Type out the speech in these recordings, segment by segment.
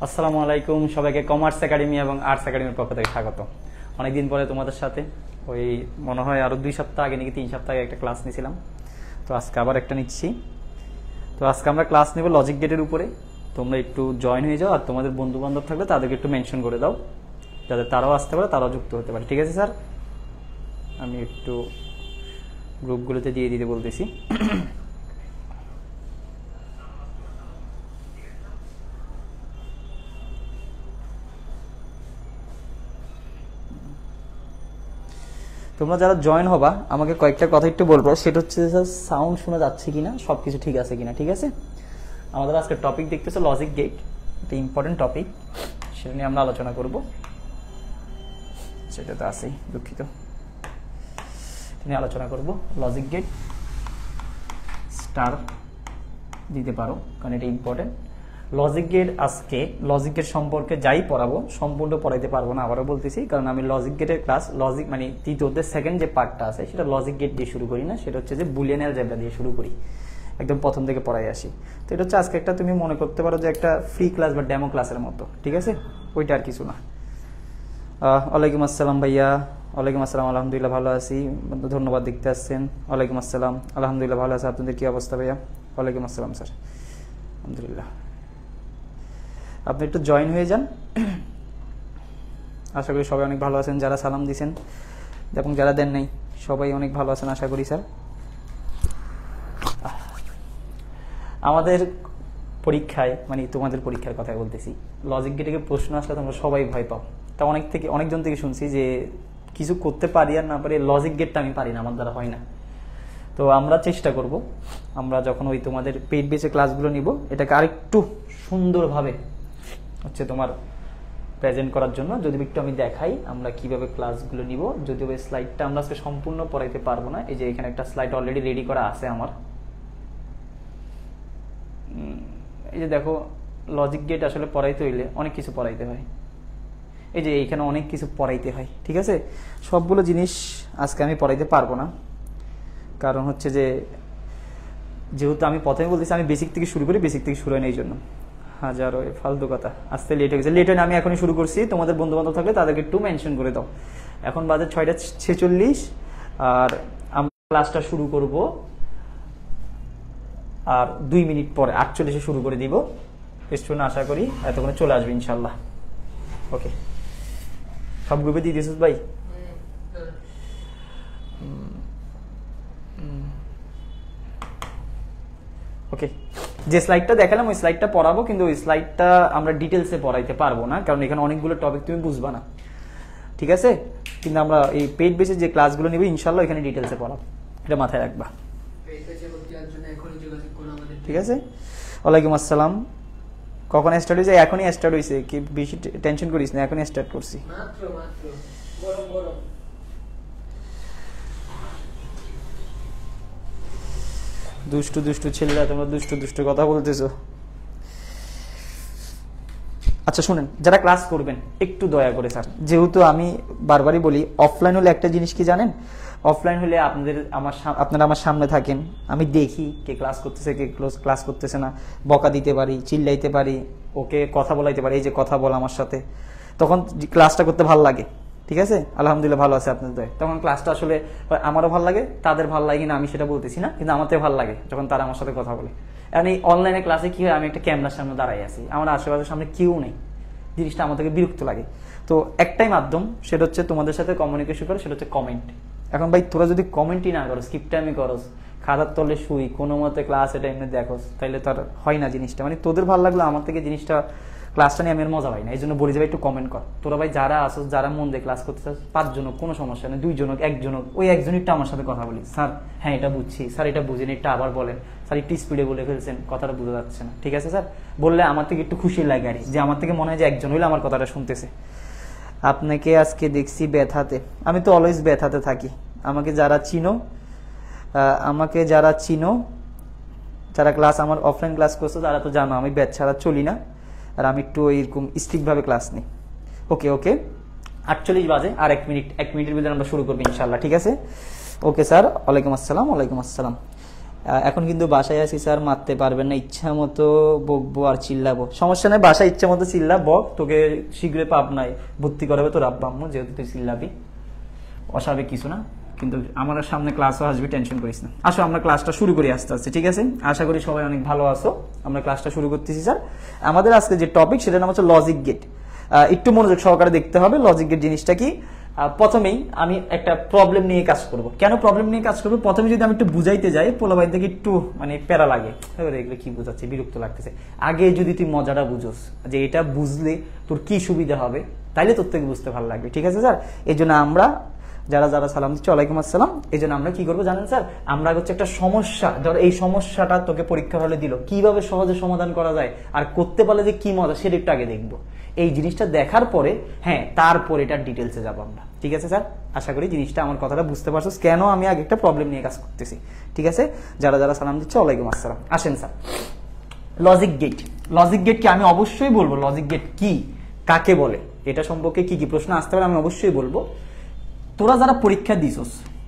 আসসালামু আলাইকুম সবাইকে কমার্স একাডেমি এবং আর্টস একাডেমির পক্ষ থেকে স্বাগত। অনেকদিন পরে তোমাদের সাথে ওই মনে হয় আরো 2 সপ্তাহ আগে নাকি 3 সপ্তাহ আগে একটা ক্লাস নিয়েছিলাম, তো আজকে আবার একটা নিচ্ছি। তো আজকে আমরা ক্লাস নেব লজিক গেটের উপরে। তোমরা একটু জয়েন হয়ে যাও, আর তোমাদের বন্ধু বান্ধব থাকলে তাদেরকে একটু মেনশন করে দাও যাতে তারাও আসতে পারে, তারাও যুক্ত হতে পারে। ঠিক আছে স্যার, আমি একটু গ্রুপগুলোতে দিয়ে দিতে বলতেছি। তোমরা যারা জয়েন হবা আমাকে কয়েকটা কথা একটু বলবো, সেটা হচ্ছে সাউন্ড শোনা যাচ্ছে কিনা, সবকিছু ঠিক আছে কিনা। ঠিক আছে, আমাদের আজকে টপিক দেখতেছে লজিক গেট, এটা ইম্পর্টেন্ট টপিক, সেটা নিয়ে আমরা আলোচনা করব। সেটা তো আছেই, দুঃখিত, নিয়ে আলোচনা করব। লজিক গেট স্টার দিতে পারো কারণ এটা ইম্পর্টেন্ট। লজিক গেট আজকে লজিক গেট সম্পর্কে যাই পড়াবো সম্পূর্ণ পড়াইতে পারবো না, আবারও বলতেছি, কারণ আমি লজিক গেটের ক্লাস লজিক মানে তৃতীয়দের সেকেন্ড যে পার্টটা আছে সেটা লজিক গেট দিয়ে শুরু করি না, সেটা হচ্ছে যে বুলিয়ান অ্যালজেব্রা দিয়ে শুরু করি, একদম প্রথম থেকে পড়াই আসি। তো এটা হচ্ছে আজকে একটা তুমি মনে করতে পারো যে একটা ফ্রি ক্লাস বা ডেমো ক্লাসের মতো। ঠিক আছে, ওইটা আর কিছু না। ওয়ালাইকুম আসসালাম ভাইয়া। ওয়ালাইকুম আসসালাম, আলহামদুলিল্লাহ ভালো আছি, ধন্যবাদ দেখতে আসছেন। ওয়ালাইকুম আসসালাম, আলহামদুলিল্লাহ ভালো আছে, আপনাদের কি অবস্থা ভাইয়া? ওয়ালাইকুম আসসালাম স্যার, আলহামদুলিল্লাহ। আপনি একটু জয়েন হয়ে যান, আশা করি সবাই অনেক ভালো আছেন। যারা সালাম দিয়েছেন এবং যারা দেন নাই সবাই অনেক ভালো আছেন আশা করি স্যার। আমাদের পরীক্ষায় মানে তোমাদের পরীক্ষার কথা বলতেছি, লজিক গেটে প্রশ্ন আসলে তোমরা সবাই ভয় পাও। তা অনেকজন থেকে শুনছি যে কিছু করতে পারি আর না পারি, লজিক গেটটা আমি পারি না, আমার দ্বারা হয় না। তো আমরা চেষ্টা করব, আমরা যখন ওই তোমাদের পেইড বেসে ক্লাসগুলো নিব এটাকে আরেকটু সুন্দরভাবে হচ্ছে তোমার প্রেজেন্ট করার জন্য। যদি একটু আমি দেখাই আমরা কিভাবে ক্লাসগুলো নিব, যদিও এই স্লাইডটা আমরা আজকে সম্পূর্ণ পড়াইতে পারবো না। এই যে এখানে একটা স্লাইড অলরেডি রেডি করা আছে আমার, এই যে দেখো লজিক গেট আসলে পড়াইতে হইলে অনেক কিছু পড়াইতে হয়, এই যে এইখানে অনেক কিছু পড়াইতে হয়। ঠিক আছে, সবগুলো জিনিস আজকে আমি পড়াইতে পারবো না, কারণ হচ্ছে যে যেহেতু আমি প্রথমে বলতেছি আমি বেসিক থেকে শুরু করি, বেসিক থেকে শুরু হয় না, এই জন্য হাজারো ফালতু কথা। আসতে লেট হয়ে গেছে, লেট হয় না, আমি এখনই শুরু করছি। তোমাদের বন্ধু বান্ধব থাকলে তাদেরকে একটু মেনশন করে দাও। এখন বাজে 6:46 আর আমরা ক্লাসটা শুরু করব আর 2 মিনিট পরে 48 শুরু করে দিব। স্টুডেন্ট আশা করি এতক্ষণে চলে আসবে ইনশাল্লাহ। ওকে, সব গ্রুপে দিয়ে দিয়েছিস ভাই? ওকে, যে স্লাইডটা দেখালাম ওই স্লাইডটা পড়াবো, কিন্তু ওই স্লাইডটা আমরা ডিটেলসে পড়াইতে পারবো না, কারণ এখানে অনেকগুলো টপিক তুমি বুঝবা না। ঠিক আছে, কিন্তু আমরা এই পেইড বেসে যে ক্লাসগুলো নিব ইনশাল্লাহ এখানে ডিটেলসে পড়াবো, এটা মাথায় রাখবা। ঠিক আছে, ওয়ালাইকুম আসসালাম। কখন স্টার্ট হয়েছে? এখনই স্টার্ট হয়েছে, কি বেশি টেনশন করিস না, এখনই স্টার্ট করছি। দুষ্টু দুষ্টু ছেলেরা তোমরা দুষ্টু দুষ্টু কথা বলতেছো। আচ্ছা শুনেন, যারা ক্লাস করবেন একটু দয়া করে স্যার, যেহেতু আমি বারবারই বলি অফলাইন হলে একটা জিনিস কি জানেন, অফলাইন হলে আপনারা আমার সামনে থাকেন, আমি দেখি কে ক্লাস করতেছে কে ক্লাস করতেছে না, বকা দিতে পারি, চিল্লাইতে পারি, ওকে কথা বলাইতে পারি, এই যে কথা বল আমার সাথে, তখন ক্লাসটা করতে ভালো লাগে। ঠিক আছে, আলহামদুলিল্লাহ ভালো আছে আপনাদের দয়। তখন ক্লাসটা আসলে আমারও ভালো লাগে, তাদের ভালো লাগে না আমি সেটা বলতেছি না, কিন্তু আমার তো ভালো লাগে যখন তারা আমার সাথে কথা বলে। আর এই অনলাইনে ক্লাসে কি হয়, আমি একটা ক্যামেরার সামনে দাঁড়াই আছি, আমার আশেপাশের সামনে কেউ নেই, জিনিসটা আমার থেকে বিরক্ত লাগে। তো একটাই মাধ্যম, সেটা হচ্ছে তোমাদের সাথে কমিউনিকেশন করে, সেটা হচ্ছে কমেন্ট। এখন ভাই তোরা যদি কমেন্টই না করো, স্কিপ টাইমই করো, খাতার তলে শুই, কোনো মতে ক্লাস এটা এমনি দেখো, তাইলে তো আর হয় না জিনিসটা। মানে তোদের ভালো লাগলো, আমার থেকে জিনিসটা ক্লাসটা নিয়ে আমি আর মজা পাই না, এই জন্য বলি যাবে একটু কমেন্ট কর। তোরা ভাই যারা আসো, যারা মন দিয়ে ক্লাস করতে চাস, 5 জন কোনো সমস্যা নেই, 2 জন একজন ওই একজনটা আমার সাথে কথা বলি, স্যার হ্যাঁ এটা বুঝছি, স্যার এটা বুঝিনি, এটা আবার বলেন, স্যার একটু স্পিডে বলে ফেলছেন, কথাটা বোঝা যাচ্ছে না। ঠিক আছে স্যার, বললে আমার থেকে একটু খুশি লাগে আর যে আমার থেকে মনে হয় যে একজন হইলে আমার কথাটা শুনতেছে। আপনাকে আজকে দেখছি ব্যথাতে, আমি তো অলওয়েজ ব্যথাতে থাকি। আমাকে যারা চিনো, যারা ক্লাস আমার অফলাইন ক্লাস করছো তারা তো জানো আমি ব্যাথ ছাড়া চলি না, আর আমি একটু এরকম স্ট্রিক্টভাবে ক্লাস নিই। ওকে ওকে, 48 বাজে, আর 1 মিনিটের ভিতরে আমরা শুরু করবো ইনশাল্লাহ। ঠিক আছে, ওকে স্যার, ওয়ালাইকুম আসসালাম। ওয়ালাইকুম আসসালাম। এখন কিন্তু বাসায় আছি স্যার, মারতে পারবেন না, ইচ্ছা মতো বকবো আর চিল্লাবো। সমস্যা নেই, বাসায় ইচ্ছা মতো চিল্লা বক, তোকে শীঘ্রই পাবনায় ভর্তি করাবে তোর আব্বা আম্মু, যেহেতু তুই চিল্লাবি, অস্বাভাবিক কিছু না। কিন্তু আমার সামনে ক্লাসও আসবি, টেনশন করিস না। আসো আমরা ক্লাসটা শুরু করি আস্তে আস্তে, ঠিক আছে? আশা করি সবাই অনেক ভালো আছো। আমরা ক্লাসটা শুরু করতেছি স্যার। আমাদের আজকে যে টপিক সেটার নাম হচ্ছে লজিক গেট। একটু মনোযোগ সহকারে দেখতে হবে লজিক গেট জিনিসটা কি। প্রথমেই আমি একটা প্রবলেম নিয়ে কাজ করব। কেন প্রবলেম নিয়ে কাজ করবো? প্রথমে যদি আমি একটু বুঝাইতে যাই, পোলাবাই থেকে একটু মানে প্যারা লাগে, এগুলো কি বুঝাচ্ছে, বিরক্ত লাগতেছে। আগে যদি তুই মজাটা বুঝোস যে এটা বুঝলে তোর কি সুবিধা হবে, তাইলে তোর থেকে বুঝতে ভালো লাগবে, ঠিক আছে স্যার? এই জন্য আমরা যারা যারা সালাম দিচ্ছি ওয়ালাইকুম আসসালাম, এই জন্য আমরা কি করবো জানেন স্যার? আমরা হচ্ছে একটা সমস্যা, ধর এই সমস্যাটা তোকে পরীক্ষা হলে দিল, কিভাবে সহজে সমাধান করা যায় আর করতে পারলে যে কি মজা সেটা একটু আগে দেখবো। এই জিনিসটা দেখার পরে হ্যাঁ তারপর এটার ডিটেলসে যাবো আমরা, ঠিক আছে স্যার? আশা করি জিনিসটা আমার কথাটা বুঝতে পারছো, কেন আমি আগে একটা প্রবলেম নিয়ে কাজ করতেছি, ঠিক আছে? যারা যারা সালাম দিচ্ছে ওয়ালাইকুম আসসালাম। আসেন sir, logic gate. Logic gate কি আমি অবশ্যই বলবো, লজিক গেট কি, কাকে বলে, এটা সম্পর্কে কি কি প্রশ্ন আসতে পারে আমি অবশ্যই বলবো। তোরা যারা পরীক্ষা দিছস,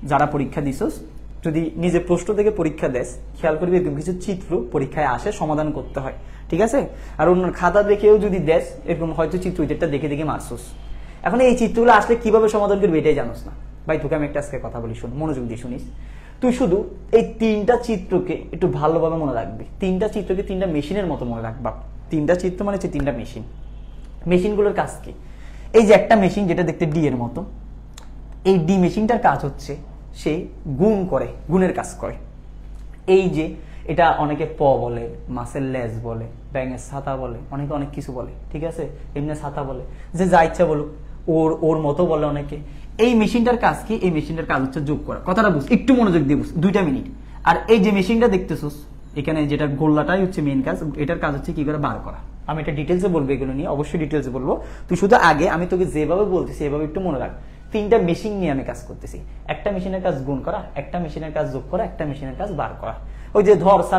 যদি নিজে প্রশ্ন থেকে পরীক্ষা দেস, খেয়াল করবি এরকম কিছু চিত্র পরীক্ষায় আসে, সমাধান করতে হয়, ঠিক আছে? আর অন্য খাতা দেখেও যদি দেস, এরকম হয়তো চিত্র এটা দেখে দেখে মারছস। এখন এই চিত্রগুলো আসলে কিভাবে সমাধান করবি এটাই জানোস না। ভাই তোকে আমি একটা আজকে কথা বলি, শুন, মনোযোগ দিয়ে শুনিস। তুই শুধু এই তিনটা চিত্রকে একটু ভালোভাবে মনে রাখবি। তিনটা চিত্রকে তিনটা মেশিনের মতো মনে রাখবা। তিনটা চিত্র মানে হচ্ছে তিনটা মেশিন। মেশিনগুলোর কাজ কি? এই যে একটা মেশিন যেটা দেখতে ডি এর মতো, এই ডি মেশিনটার কাজ হচ্ছে সে গুণ করে, গুণের কাজ করে। এই যে এটা অনেকে প বলে, মাছের লেজ বলে, ব্যাঙের ছাতা বলে, অনেকে অনেক কিছু বলে, ঠিক আছে? এমনি ছাতা বলে, যে যা ইচ্ছা বলুক, ওর মতো বলে অনেকে। এই মেশিনটার কাজ কি? এই মেশিনটার কাজ হচ্ছে যোগ করা। কথাটা বুঝ, একটু মনোযোগ দিয়ে বুঝ, 2 মিনিট। আর এই যে মেশিনটা দেখতেছোস এখানে, যেটা গোল্লাটাই হচ্ছে মেইন কাজ, এটার কাজ হচ্ছে কি করে বার করা। আমি এটা ডিটেলসে বলবো, এগুলো নিয়ে অবশ্যই ডিটেলসে বলবো। তুই শুধু আগে আমি তোকে যেভাবে বলতেছি এভাবে একটু মনে রাখ। তিনটা মেশিন নিয়ে আমি কাজ করতেছি। একটা মেশিনের কাজ গুণ করা, একটা মেশিনের কাজ যোগ করা, একটা মেশিনের কাজ বার করা। ওই যে ধর স্যার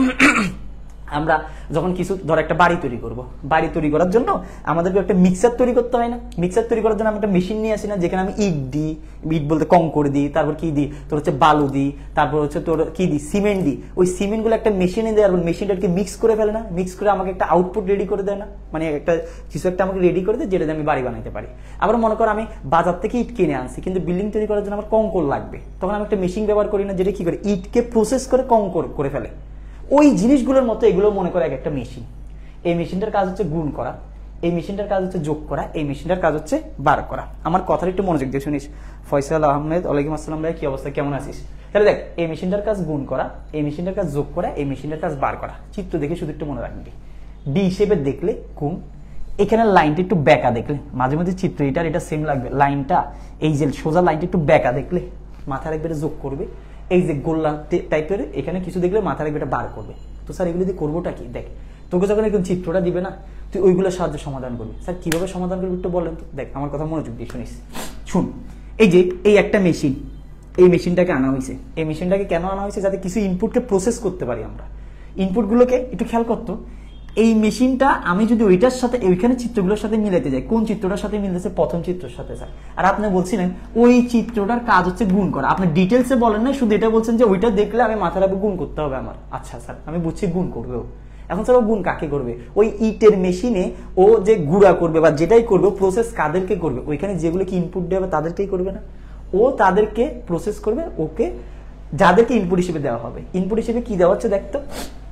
আমরা যখন কিছু ধর একটা বাড়ি তৈরি করব, বাড়ি তৈরি করার জন্য আমাদেরকে একটা মিক্সার তৈরি করতে হয় না? মিক্সার তৈরি করার জন্য আমি একটা মেশিন নিয়ে আসি না, যেখানে আমি ইট দিই, ইট বলতে কংকর দিই, তারপর কি দিই তোর হচ্ছে বালু দিই, তারপর হচ্ছে তোর কি দিই সিমেন্ট দিই। ওই সিমেন্ট গুলো একটা মেশিনে দেয়, আর মেশিনটাকে মিক্স করে ফেলে না, মিক্স করে আমাকে একটা আউটপুট রেডি করে দেয় না, মানে একটা কিছু একটা আমাকে রেডি করে দেয় যেটা দিয়ে আমি বাড়ি বানাইতে পারি। আবার মনে করো আমি বাজার থেকে ইট কিনে আনছি, কিন্তু বিল্ডিং তৈরি করার জন্য আমার কংকর লাগবে, তখন আমি একটা মেশিন ব্যবহার করি না, যেটা কি করে ইটকে প্রসেস করে কংকর করে ফেলে। ওই জিনিসগুলোর মতো এগুলো মনে করে এক একটা মেশিন। এই মেশিনটার কাজ হচ্ছে গুণ করা, এই মেশিনটার কাজ হচ্ছে যোগ করা, এই মেশিনটার কাজ হচ্ছে বার করা। আমার কথাটা একটু মনোযোগ দিয়ে শুনিস। ফয়সাল আহমেদ, ওয়ালাইকুম আসসালাম ভাই, কি অবস্থা, কেমন আছিস? তাহলে দেখ, এই মেশিনটার কাজ গুণ করা, এই মেশিনটার কাজ যোগ করা, এই মেশিনটার কাজ বার করা। চিত্র দেখে শুধু একটু মনে রাখবি। ডি হিসেবে দেখলে গুণ, এখানে লাইনটা একটু বেঁকা দেখলে, মাঝে মাঝে চিত্র এটা সেম লাগবে, লাইনটা এই যে সোজা লাইনটা একটু বেঁকা দেখলে মাথায় রাখবে, যোগ করবে। এই যে গোল্লা টাইপের এখানে কিছু দেখলে মাথা রাখবে, এটা বার করবে। তো স্যার এগুলো দিয়ে করবোটা কি? দেখ, তোকে যখন একদম চিত্রটা দিবে না, তুই ওইগুলোর সাহায্যে সমাধান করবি। স্যার কিভাবে সমাধান করবি একটু বলেন তো? দেখ আমার কথা মনোযোগ দিয়ে শুনিস, শুন। এই যে এই একটা মেশিন, এই মেশিনটাকে আনা হয়েছে। এই মেশিনটাকে কেন আনা হয়েছে? যাতে কিছু ইনপুটকে প্রসেস করতে পারি আমরা। ইনপুটগুলোকে একটু খেয়াল করতো, এই মেশিনটা আমি যদি ওইটার সাথে ওইখানে চিত্রগুলোর সাথে মিলাতে যাই, কোন চিত্রটার সাথে মিলতেছে? প্রথম চিত্রের সাথে স্যার। আর আপনি বলছিলেন ওই চিত্রটার কাজ হচ্ছে গুণ করা, আপনি ডিটেলসে বলেন না, শুধু এটা বলছেন যে ওইটা দেখলে আমি মাথার উপর গুণ করতে হবে আমার। আচ্ছা স্যার আমি বুঝছি, গুণ করবেও। এখন স্যার ও গুণ কাকে করবে? ওই ইটের মেশিনে ও যে গুঁড়া করবে বা যেটাই করবে, প্রসেস কাদেরকে করবে? ওইখানে যেগুলো কি ইনপুট দেবে তাদেরকেই করবে না? ও তাদেরকে প্রসেস করবে, ওকে যাদেরকে ইনপুট হিসেবে দেওয়া হবে। ইনপুট হিসেবে কি দেওয়া হচ্ছে দেখতো,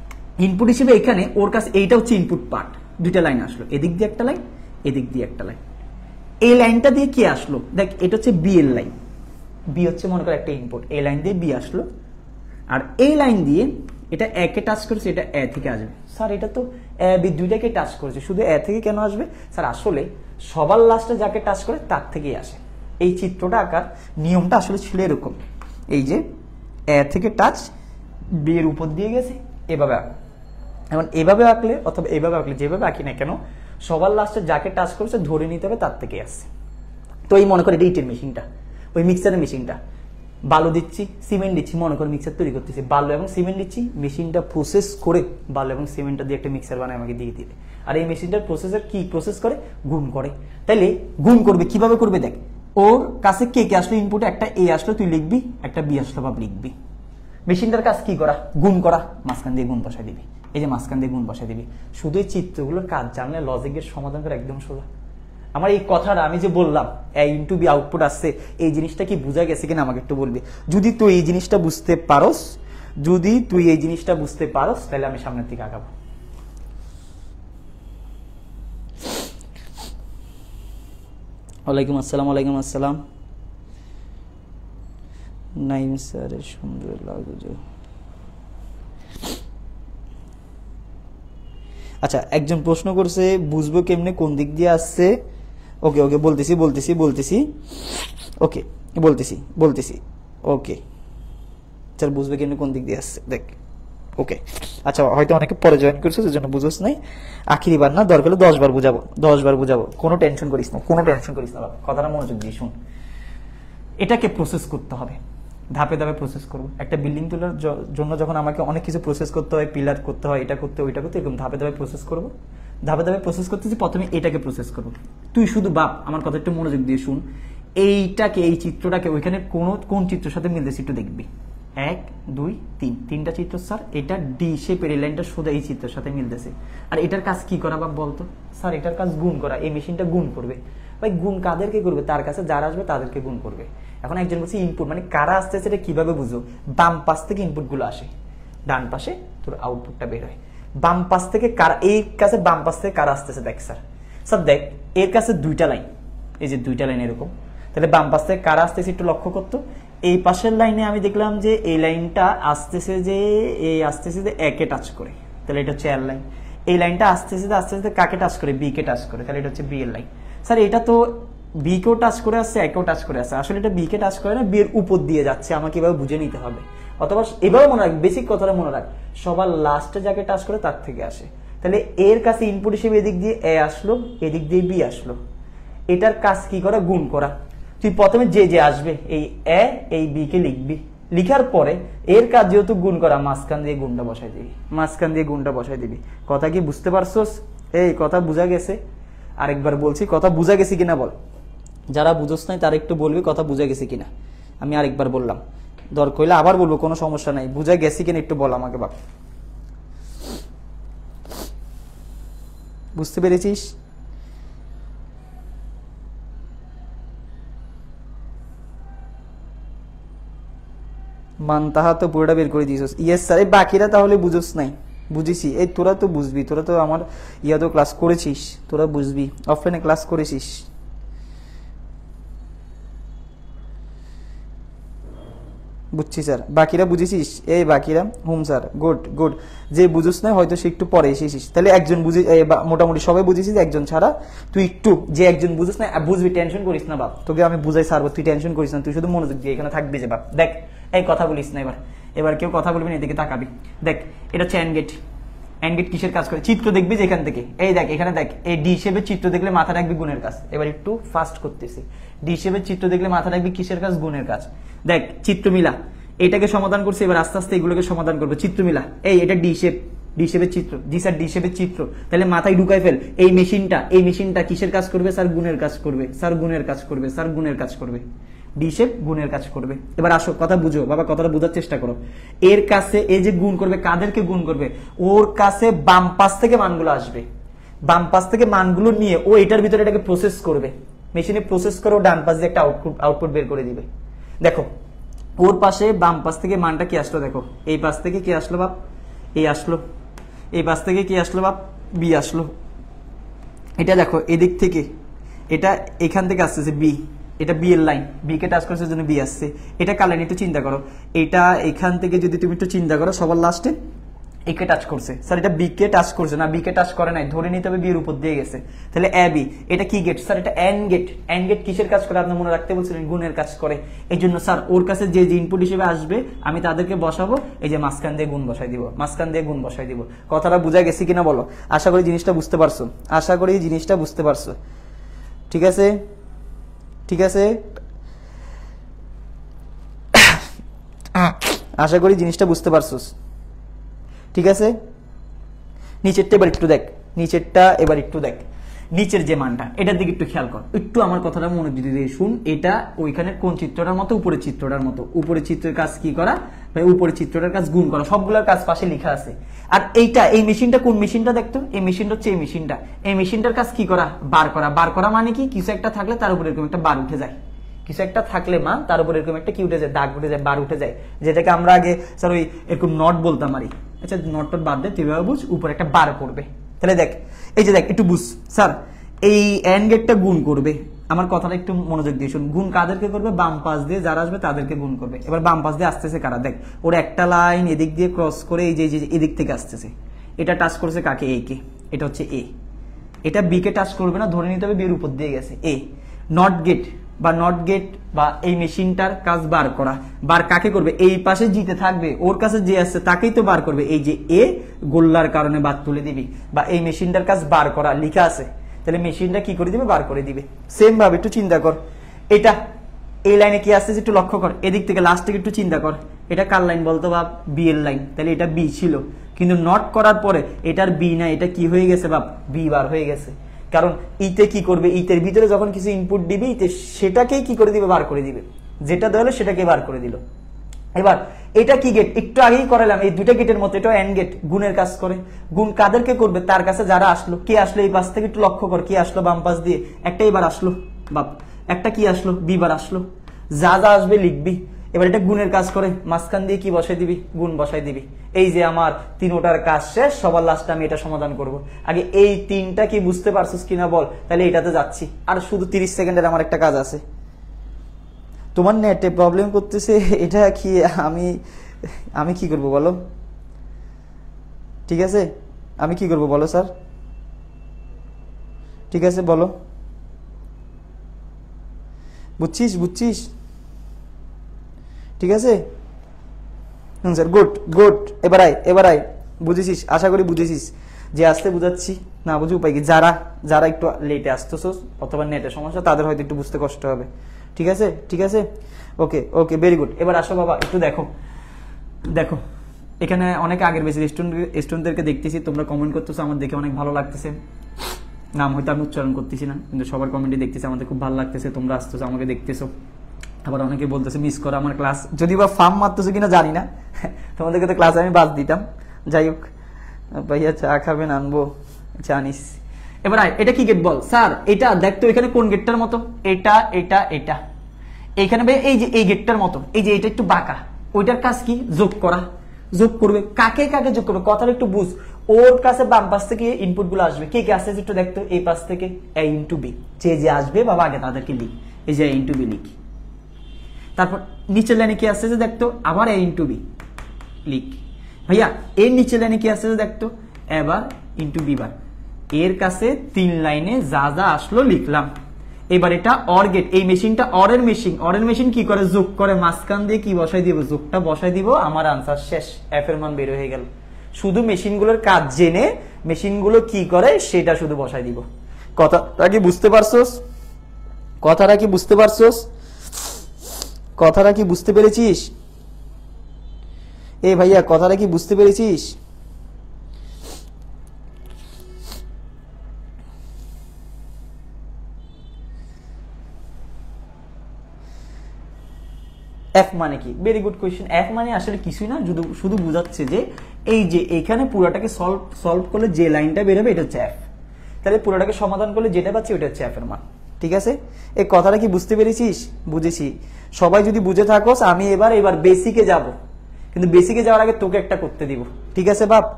ইনপুট হিসেবে এখানে ওর কাছে এইটা হচ্ছে ইনপুট পার্ট। 2টা লাইন আসলো, এদিক দিয়ে একটা লাইন, এদিক দিয়ে একটা লাইন। এই লাইনটা দিয়ে কি আসলো? দেখ, এটা হচ্ছে বি এর লাইন, বি হচ্ছে মনে করো একটা ইনপুট, এই লাইন দিয়ে বি আসলো, আর এই লাইন দিয়ে এটা একে টাচ করেছে, এটা এ থেকে আসবে। স্যার এটা তো এ বি দুইটাকে টাচ করেছে, শুধু এ থেকে কেন আসবে? স্যার আসলে সবার লাস্টে যাকে টাচ করে তার থেকেই আসে। এই চিত্রটা আঁকার নিয়মটা আসলে ছিল এরকম, এই যে এ থেকে টাচ বি এর উপর দিয়ে গেছে, এভাবে আঁক। এখন এভাবে আঁকলে অথবা এভাবে আঁকলে, যেভাবে আঁকি না কেন, সবার লাস্টে যাকে টাচ করেছে ধরে নিতে হবে তার থেকে আসছে। তো এই মনে করে এটা ইটের মেশিনটা, ওই মিক্সারের মেশিনটা, বালু দিচ্ছি, সিমেন্ট দিচ্ছি, মনে করে মিক্সার তৈরি করতেছি, বালু এবং সিমেন্ট দিচ্ছি, মেশিনটা প্রসেস করে বালু এবং সিমেন্টটা দিয়ে একটা মিক্সার বানায় আমাকে দিয়ে দিবে। আর এই মেশিনটার প্রসেসর কি প্রসেস করে? গুণ করে। তাইলে গুণ করবে কিভাবে করবে? দেখ, ওর কাছে কে কে আসলো ইনপুটে, একটা এ আসলো তুই লিখবি, একটা বি আসলো বাপ লিখবি, মেশিনটার কাজ কি করা? গুণ করা, মাঝখান দিয়ে গুণ বসাই দিবি, এই যে মাঝখান দিয়ে গুণ বসাই দিবি। শুধু এই চিত্রগুলোর কাজ জানলে লজিকের সমাধান করে একদম সোজা। আমার এই কথাটা আমি যে বললাম এ ইনটু বি আউটপুট আসছে, এই জিনিসটা কি বোঝা গেছে কিনা আমাকে একটু বলবি। যদি তুই এই জিনিসটা বুঝতে পারোস, যদি তুই এই জিনিসটা বুঝতে পারোস, তাহলে আমি সামনের দিকে আগাবো। ওয়ালাইকুম আসসালাম। ওয়ালাইকুম আসসালাম। নাইম স্যার সুন্দর লাগছে। আচ্ছা, একজন প্রশ্ন করছে বুঝবো কেমনে কোন দিক দিয়ে আসছে। ওকে ওকে, বলতেছি বলতেছি বলতেছি ওকে বলতেছি বলতেছি ওকে। স্যার বুঝবে কেমনে কোন দিক দিয়ে আসছে, দেখ। ওকে আচ্ছা, হয়তো অনেকে পরে জয়েন করছে সেজন্য বুঝোস নাই। আখিরি বার না, দরকার হলে 10 বার বুঝাবো, 10 বার বুঝাবো, কোনো টেনশন করিস না, কোনো টেনশন করিস না বাবা। কথাটা মনোযোগ দিয়ে শুন। এটাকে প্রসেস করতে হবে, ধাপে ধাপে প্রসেস করবো। একটা বিল্ডিং তোলার জন্য যখন আমাকে অনেক কিছু প্রসেস করতে হয়, পিলার করতে হয়, এটা করতে ওইটা করতে, এরকম ধাপে ধাপে প্রসেস করবো। ধাপে ধাপে প্রসেস করতেছি, প্রথমে এটাকে প্রসেস করবো। তুই শুধু বাপ আমার কথা একটু মনোযোগ দিয়ে শুন। এইটাকে, এই চিত্রটাকে ওইখানে কোন চিত্রের সাথে মিলতেছে একটু দেখবি। 1 2 3, তিনটা চিত্র স্যার। এটা ডি শেপের এই লাইনটা সোজা এই চিত্রের সাথে মিলতেছে। আর এটার কাজ কি করা বাপ বলতো? স্যার এটার কাজ গুণ করা। এই মেশিনটা গুণ করবে। ভাই গুণ কাদেরকে করবে? তার কাছে যারা আসবে তাদেরকে গুণ করবে। এখন একজন বলছে ইনপুট মানে কারা আসতেছে, এটা কিভাবে বুঝো? বাম পাশ থেকে ইনপুট গুলো আসে, ডান পাশে তোর আউটপুটটা বের হয়। বাম পাশ থেকে কারা, এই কাছে বাম পাশ থেকে কারা আসতেছে দেখ স্যার। স্যার দেখ, এর কাছে দুইটা লাইন, এই যে দুইটা লাইন এরকম। তাহলে বাম পাশ থেকে কারা আসতেছে একটু লক্ষ্য করতো। এই পাশের লাইনে আমি দেখলাম যে এই লাইনটা আসতেছে যে এই আসতেছে যে একে টাচ করে, তাহলে এটা হচ্ছে এর লাইন। এই লাইনটা আসতেছে যে আস্তে আস্তে কাকে টাচ করে? বি কে টাচ করে, তাহলে এটা হচ্ছে বি এর লাইন। স্যার এটা তো বি কেও টাচ করে আসছে, একেও টাচ করে আসছে। আসলে এটা বি কে টাচ করে না, বি এর উপর দিয়ে যাচ্ছে। আমাকে এভাবে বুঝে নিতে হবে। অথবা এভাবে মনে রাখ, বেসিক কথাটা মনে রাখ, সবার লাস্টে যাকে টাচ করে তার থেকে আসে। তাহলে এর কাছে ইনপুট হিসেবে এদিক দিয়ে এ আসলো, এদিক দিয়ে বি আসলো। এটার কাজ কি করা? গুণ করা। তুই প্রথমে যে যে আসবে এই এ এই বি কে লিখবি, লিখার পরে এর কাজ যেহেতু গুণ করা, মাঝখান দিয়ে গুণটা বসাই দিবি, মাঝখান দিয়ে গুণটা বসাই দিবি। কথা কি বুঝতে পারছোস? এই কথা বুঝা গেছে? আরেকবার বলছি, কথা বুঝা গেছে কিনা বল। যারা বুঝোস নাই তারা একটু বলবি কথা বুঝা গেছে কিনা। আমি আরেকবার বললাম, দরকার হইলে আবার বলবো, কোনো সমস্যা নাই। বুঝা গেছে কিনা একটু বল আমাকে বাপ। বুঝতে পেরেছিস? মানতাহা তো পুরোটা বের করে দিয়েছিস। Yes sir. এই বাকিরা তাহলে বুঝোস নাই। বুঝেছি। এই তোরা তো বুঝবি, তোরা তো আমার ইয়াদও ক্লাস করেছিস, তোরা বুঝবি, অফলাইনে ক্লাস করেছিস। বুঝছি স্যার। বাকিরা বুঝেছিস? এই বাকিরা হুম স্যার, গুড গুড। যে বুঝোস না হয়তো সে একটু পরে এসেছিস, তাহলে একজন বুঝে, মোটামুটি সবাই বুঝেছিস, একজন ছাড়া। তুই একটু যে একজন বুঝোস না, বুঝবি, টেনশন করিস না বাপ। তোকে আমি বুঝাই সারবো, তুই টেনশন করিস না, তুই শুধু মনোযোগ দিয়ে এখানে থাকবি যে বাপ। দেখ, এই কথা বলিস না এবার, এবার কেউ কথা বলবি না, এদিকে তাকাবি। দেখ, এটা হচ্ছে এন্ড গেট। এন্ড গেট কিসের কাজ করে? চিত্র দেখবি যে এখান থেকে, এই দেখ এখানে দেখ, এই ডি হিসেবে চিত্র দেখলে মাথা রাখবি গুণের কাজ। এবার একটু ফাস্ট করতেছি। ডি হিসেবে চিত্র দেখলে মাথা রাখবি কিসের কাজ? গুণের কাজ। দেখ চিত্র মিলা, এটাকে সমাধান করছে, এবার আস্তে আস্তে এগুলোকে সমাধান করবে। চিত্র মিলা, এই এটা ডি শেপ, ডি শেপের চিত্র। জি স্যার, ডি শেপের চিত্র। তাহলে মাথায় ঢুকাই ফেল। এই মেশিনটা কিসের কাজ করবে? স্যার গুণের কাজ করবে, স্যার গুণের কাজ করবে, স্যার গুণের কাজ করবে। ডি শেপ গুণের কাজ করবে। এবার আসো, কথা বুঝো বাবা, কথাটা বোঝার চেষ্টা করো। এর কাছে এই যে গুণ করবে, কাদেরকে গুণ করবে? ওর কাছে বাম পাশ থেকে মানগুলো আসবে। বাম পাশ থেকে মানগুলো নিয়ে ও এটার ভিতরে এটাকে প্রসেস করবে, মেশিনে প্রসেস করে ও ডান পাশ দিয়ে একটা আউটপুট বের করে দিবে। দেখো, ওর পাশে বাম পাশ থেকে মানটা কি আসলো? দেখো, এই পাশ থেকে কি আসলো বাপ? এই আসলো। এই পাশ থেকে কি আসলো বাপ? বি আসলো। এটা দেখো, এদিক থেকে এটা এখান থেকে আসতেছে বি, এটা বি এর লাইন, বি কে টাচ করছে জন্য বি আসছে। এটা কার লাইন? একটু চিন্তা করো। এটা এখান থেকে যদি তুমি একটু চিন্তা করো, সবার লাস্টে একে টাচ করছে। স্যার এটা বি কে টাচ করছে না, বি কে টাচ করে নাই, ধরে নিতে হবে বি এর উপর দিয়ে গেছে। তাহলে এ বি। এটা কি গেট? স্যার এটা এন্ড গেট। এন্ড গেট কিসের কাজ করে? আপনি মনে রাখতে বলছিলেন, গুণের কাজ করে। এই জন্য স্যার ওর কাছে যে ইনপুট হিসেবে আসবে আমি তাদেরকে বসাবো, এই যে মাঝখান দিয়ে গুণ বসাই দিব, মাঝখান দিয়ে গুণ বসাই দিব। কথাটা বুঝা গেছে কিনা বলো? আশা করি জিনিসটা বুঝতে পারছো, আশা করি জিনিসটা বুঝতে পারছো। ঠিক আছে, ঠিক আছে, আশা করি জিনিসটা বুঝতে পারছোস। ঠিক আছে, নিচেরটা এবার একটু দেখ, নিচেরটা এবার একটু দেখ। নিচের যে মানটা এটার দিকে একটু খেয়াল কর, একটু আমার কথাটা মনোযোগ দিয়ে শুন। এটা ওইখানে কোন চিত্রটার মতো? উপরের চিত্রটার মতো। উপরের চিত্রের কাজ কি করা ভাই? উপরের চিত্রটার কাজ গুণ করা, সবগুলোর কাজ পাশে লেখা আছে। আর এইটা, এই মেশিনটা কোন মেশিনটা দেখতো? এই মেশিনটা হচ্ছে এই মেশিনটা। এই মেশিনটার কাজ কি করা? বার করা। বার করা মানে কি? কিছু একটা থাকলে তার উপরে এরকম একটা বার উঠে যায়, কিছু একটা থাকলে মান তার উপর এরকম একটা কি উঠে যায়? দাগ উঠে যায়, বার উঠে যায়, যেটাকে আমরা আগে স্যার ওই এরকম নট বলতাম আরই। আচ্ছা নট বাদ দে, তুই বুঝ, উপরে একটা বার করবে। তাহলে দেখ, এই যে দেখ একটু বুঝ স্যার, এই এন্ড গেটটা গুণ করবে। আমার কথাটা একটু মনোযোগ দিয়ে শুন। গুণ কাদেরকে করবে? বাম পাশ দিয়ে যারা আসবে তাদেরকে গুণ করবে। এবার বাম পাশ দিয়ে আসতেছে কারা? দেখ ওর একটা লাইন এদিক দিয়ে ক্রস করে এই যে এদিক থেকে আসতেছে, এটা টাচ করেছে কাকে? এ কে। এটা হচ্ছে এ। এটা বি কে টাচ করবে না, ধরে নিতে হবে বি এর উপর দিয়ে গেছে। এ নট গেট বা নট গেট বা এই মেশিনটার কাজ বার করা। বার কাকে করবে? এই পাশে জিতে থাকবে, ওর কাছে যে আসছে তাকেই তো বার করবে। এই যে এ গোল্লার কারণে বাদ তুলে দিবি, বা এই মেশিনটার কাজ বার করা লিখা আছে, তাহলে মেশিনটা কি করে দিবে? বার করে দিবে। সেম ভাবে একটু চিন্তা কর, এটা এই লাইনে কি আসছে একটু লক্ষ্য কর, এদিক থেকে লাস্ট থেকে একটু চিন্তা কর, এটা কার লাইন বলতো? বাপ বি এর লাইন। তাহলে এটা বি ছিল, কিন্তু নট করার পরে এটার বি না, এটা কি হয়ে গেছে বাপ? বি বার হয়ে গেছে। কারণ ইতে কি করবে? ইতের ভিতরে যখন কিছু ইনপুট দিবে, ইতে সেটাকেই কি করে দিবে? বার করে দিবে। যেটা দেওয়া হলো সেটাকে বার করে দিল। এবার এটা কি গেট? একটু আগেই করালাম, এই দুইটা গেটের মতো এটা এন্ড গেট, গুণের কাজ করে। গুণ কাদেরকে করবে? তার কাছে যারা আসলো। কে আসলো এই পাশ থেকে? একটু লক্ষ্য কর, কি আসলো বাম পাশ দিয়ে? একটা এবার আসলো বাপ, একটা কি আসলো? বি বার আসলো। যা যা আসবে লিখবি। এবার এটা গুণের কাজ করে, মাঝখান দিয়ে কি বসাই দিবি? গুণ বসাই দিবি। এই যে আমার তিনোটার কাজ শেষ, সবার লাস্টে আমি এটা সমাধান করব। আগে এই তিনটা কি বুঝতে পারছিস কিনা বল, তাহলে এটাতে যাচ্ছি। আর শুধু 30 সেকেন্ডের আমার একটা কাজ আছে। তোমার নেটে প্রবলেম করতেছে, এটা কি আমি কি করব বলো? ঠিক আছে, আমি কি করব বলো স্যার? ঠিক আছে বলো, বুঝছিস? বুঝছিস? ঠিক আছে স্যার, গুড গুড। এবার আয়, বুঝেছিস? আশা করি বুঝেছিস। যে আসতে বুঝাচ্ছি, না বুঝে উপায় কি? যারা একটু লেটে আসতেছো অথবা নেটের সমস্যা, তাদের হয়তো একটু বুঝতে কষ্ট হবে। ঠিক আছে, ঠিক আছে, ওকে ওকে, ভেরি গুড। এবার আসো বাবা, একটু দেখো দেখো, এখানে অনেক আগের বেশি স্টুডেন্টদেরকে দেখতেছি, তোমরা কমেন্ট করতেছো, আমার দেখে অনেক ভালো লাগতেছে। নাম হয়তো আমি উচ্চারণ করতেছি না, কিন্তু সবার কমেন্টে দেখতেছি, আমাদের খুব ভালো লাগতেছে। তোমরা আসতেছো, আমাকে দেখতেছো। আবার অনেকে বলতেছে মিস করো আমার ক্লাস, যদি বা ফার্ম মারতেছো কিনা জানি না, তোমাদেরকে তো ক্লাসে আমি বাদ দিতাম। যাই হোক, ভাইয়া চা খাবেন? আনবো, জানিস। এবার এটা কি গেট বল? স্যার এটা দেখতো এখানে কোন গেটটার মতো? এটা এটা এটা এইখানে ভাই এই যে এই গেটটার মতো, এই যে এটা একটু বাঁকা, ওইটার কাজ কি? যোগ করা। যোগ করবে কাকে কাকে যোগ করবে? কথাটা একটু বুঝ। ওর কাছে বাম পাশ থেকে ইনপুট গুলো আসবে, কে কে আসছে একটু দেখতো। এই পাশ থেকে এ ইন্টু বি, যে আসবে বাবা আগে তাদেরকে লিখ, এই যে ইন্টু বি লিখ। তারপর নিচের লাইনে কি আসছে যে দেখতো, আবার এ ইন্টু বি লিখ। ভাইয়া এর নিচের লাইনে কি আসছে যে দেখতো, এবার ইন্টু বি বার। এর কাছে 3 লাইনে যা যা আসলো লিখলাম। এবার এটা অর গেট, এই মেশিনটা অরের মেশিন। অরের মেশিন কি করে? যোগ করে। মাঝখান দিয়ে কি বসাই দিব? যোগটা বসাই দিব, আমার আনসার শেষ, এফ এর মান বের হয়ে গেল। শুধু মেশিনগুলোর কাজ জেনে মেশিনগুলো কি করে সেটা শুধু বসাই দিব। কথাটা কি বুঝতে পারছোস? কথাটা কি বুঝতে পারছোস? কথাটা কি বুঝতে পেরেছিস? এ ভাইয়া কথাটা কি বুঝতে পেরেছিস? এফ মানে কি? Very good question. এফ মানে আসলে কিছুই না, শুধু বুঝাচ্ছে যে এই যে এখানে পুরোটাকে সলভ করলে যে লাইনটা বেরোবে এটা হচ্ছে এফ। তাহলে পুরোটাকে সমাধান করলে যেটা পাচ্ছি ওটা হচ্ছে এফ এর মান। ঠিক আছে, এই কথাটা কি বুঝতে পেরেছিস? বুঝেছি। সবাই যদি বুঝে থাকোস, আমি এবার বেসিকে যাব, কিন্তু বেসিকে যাওয়ার আগে তোকে একটা করতে দিব। ঠিক আছে বাপ?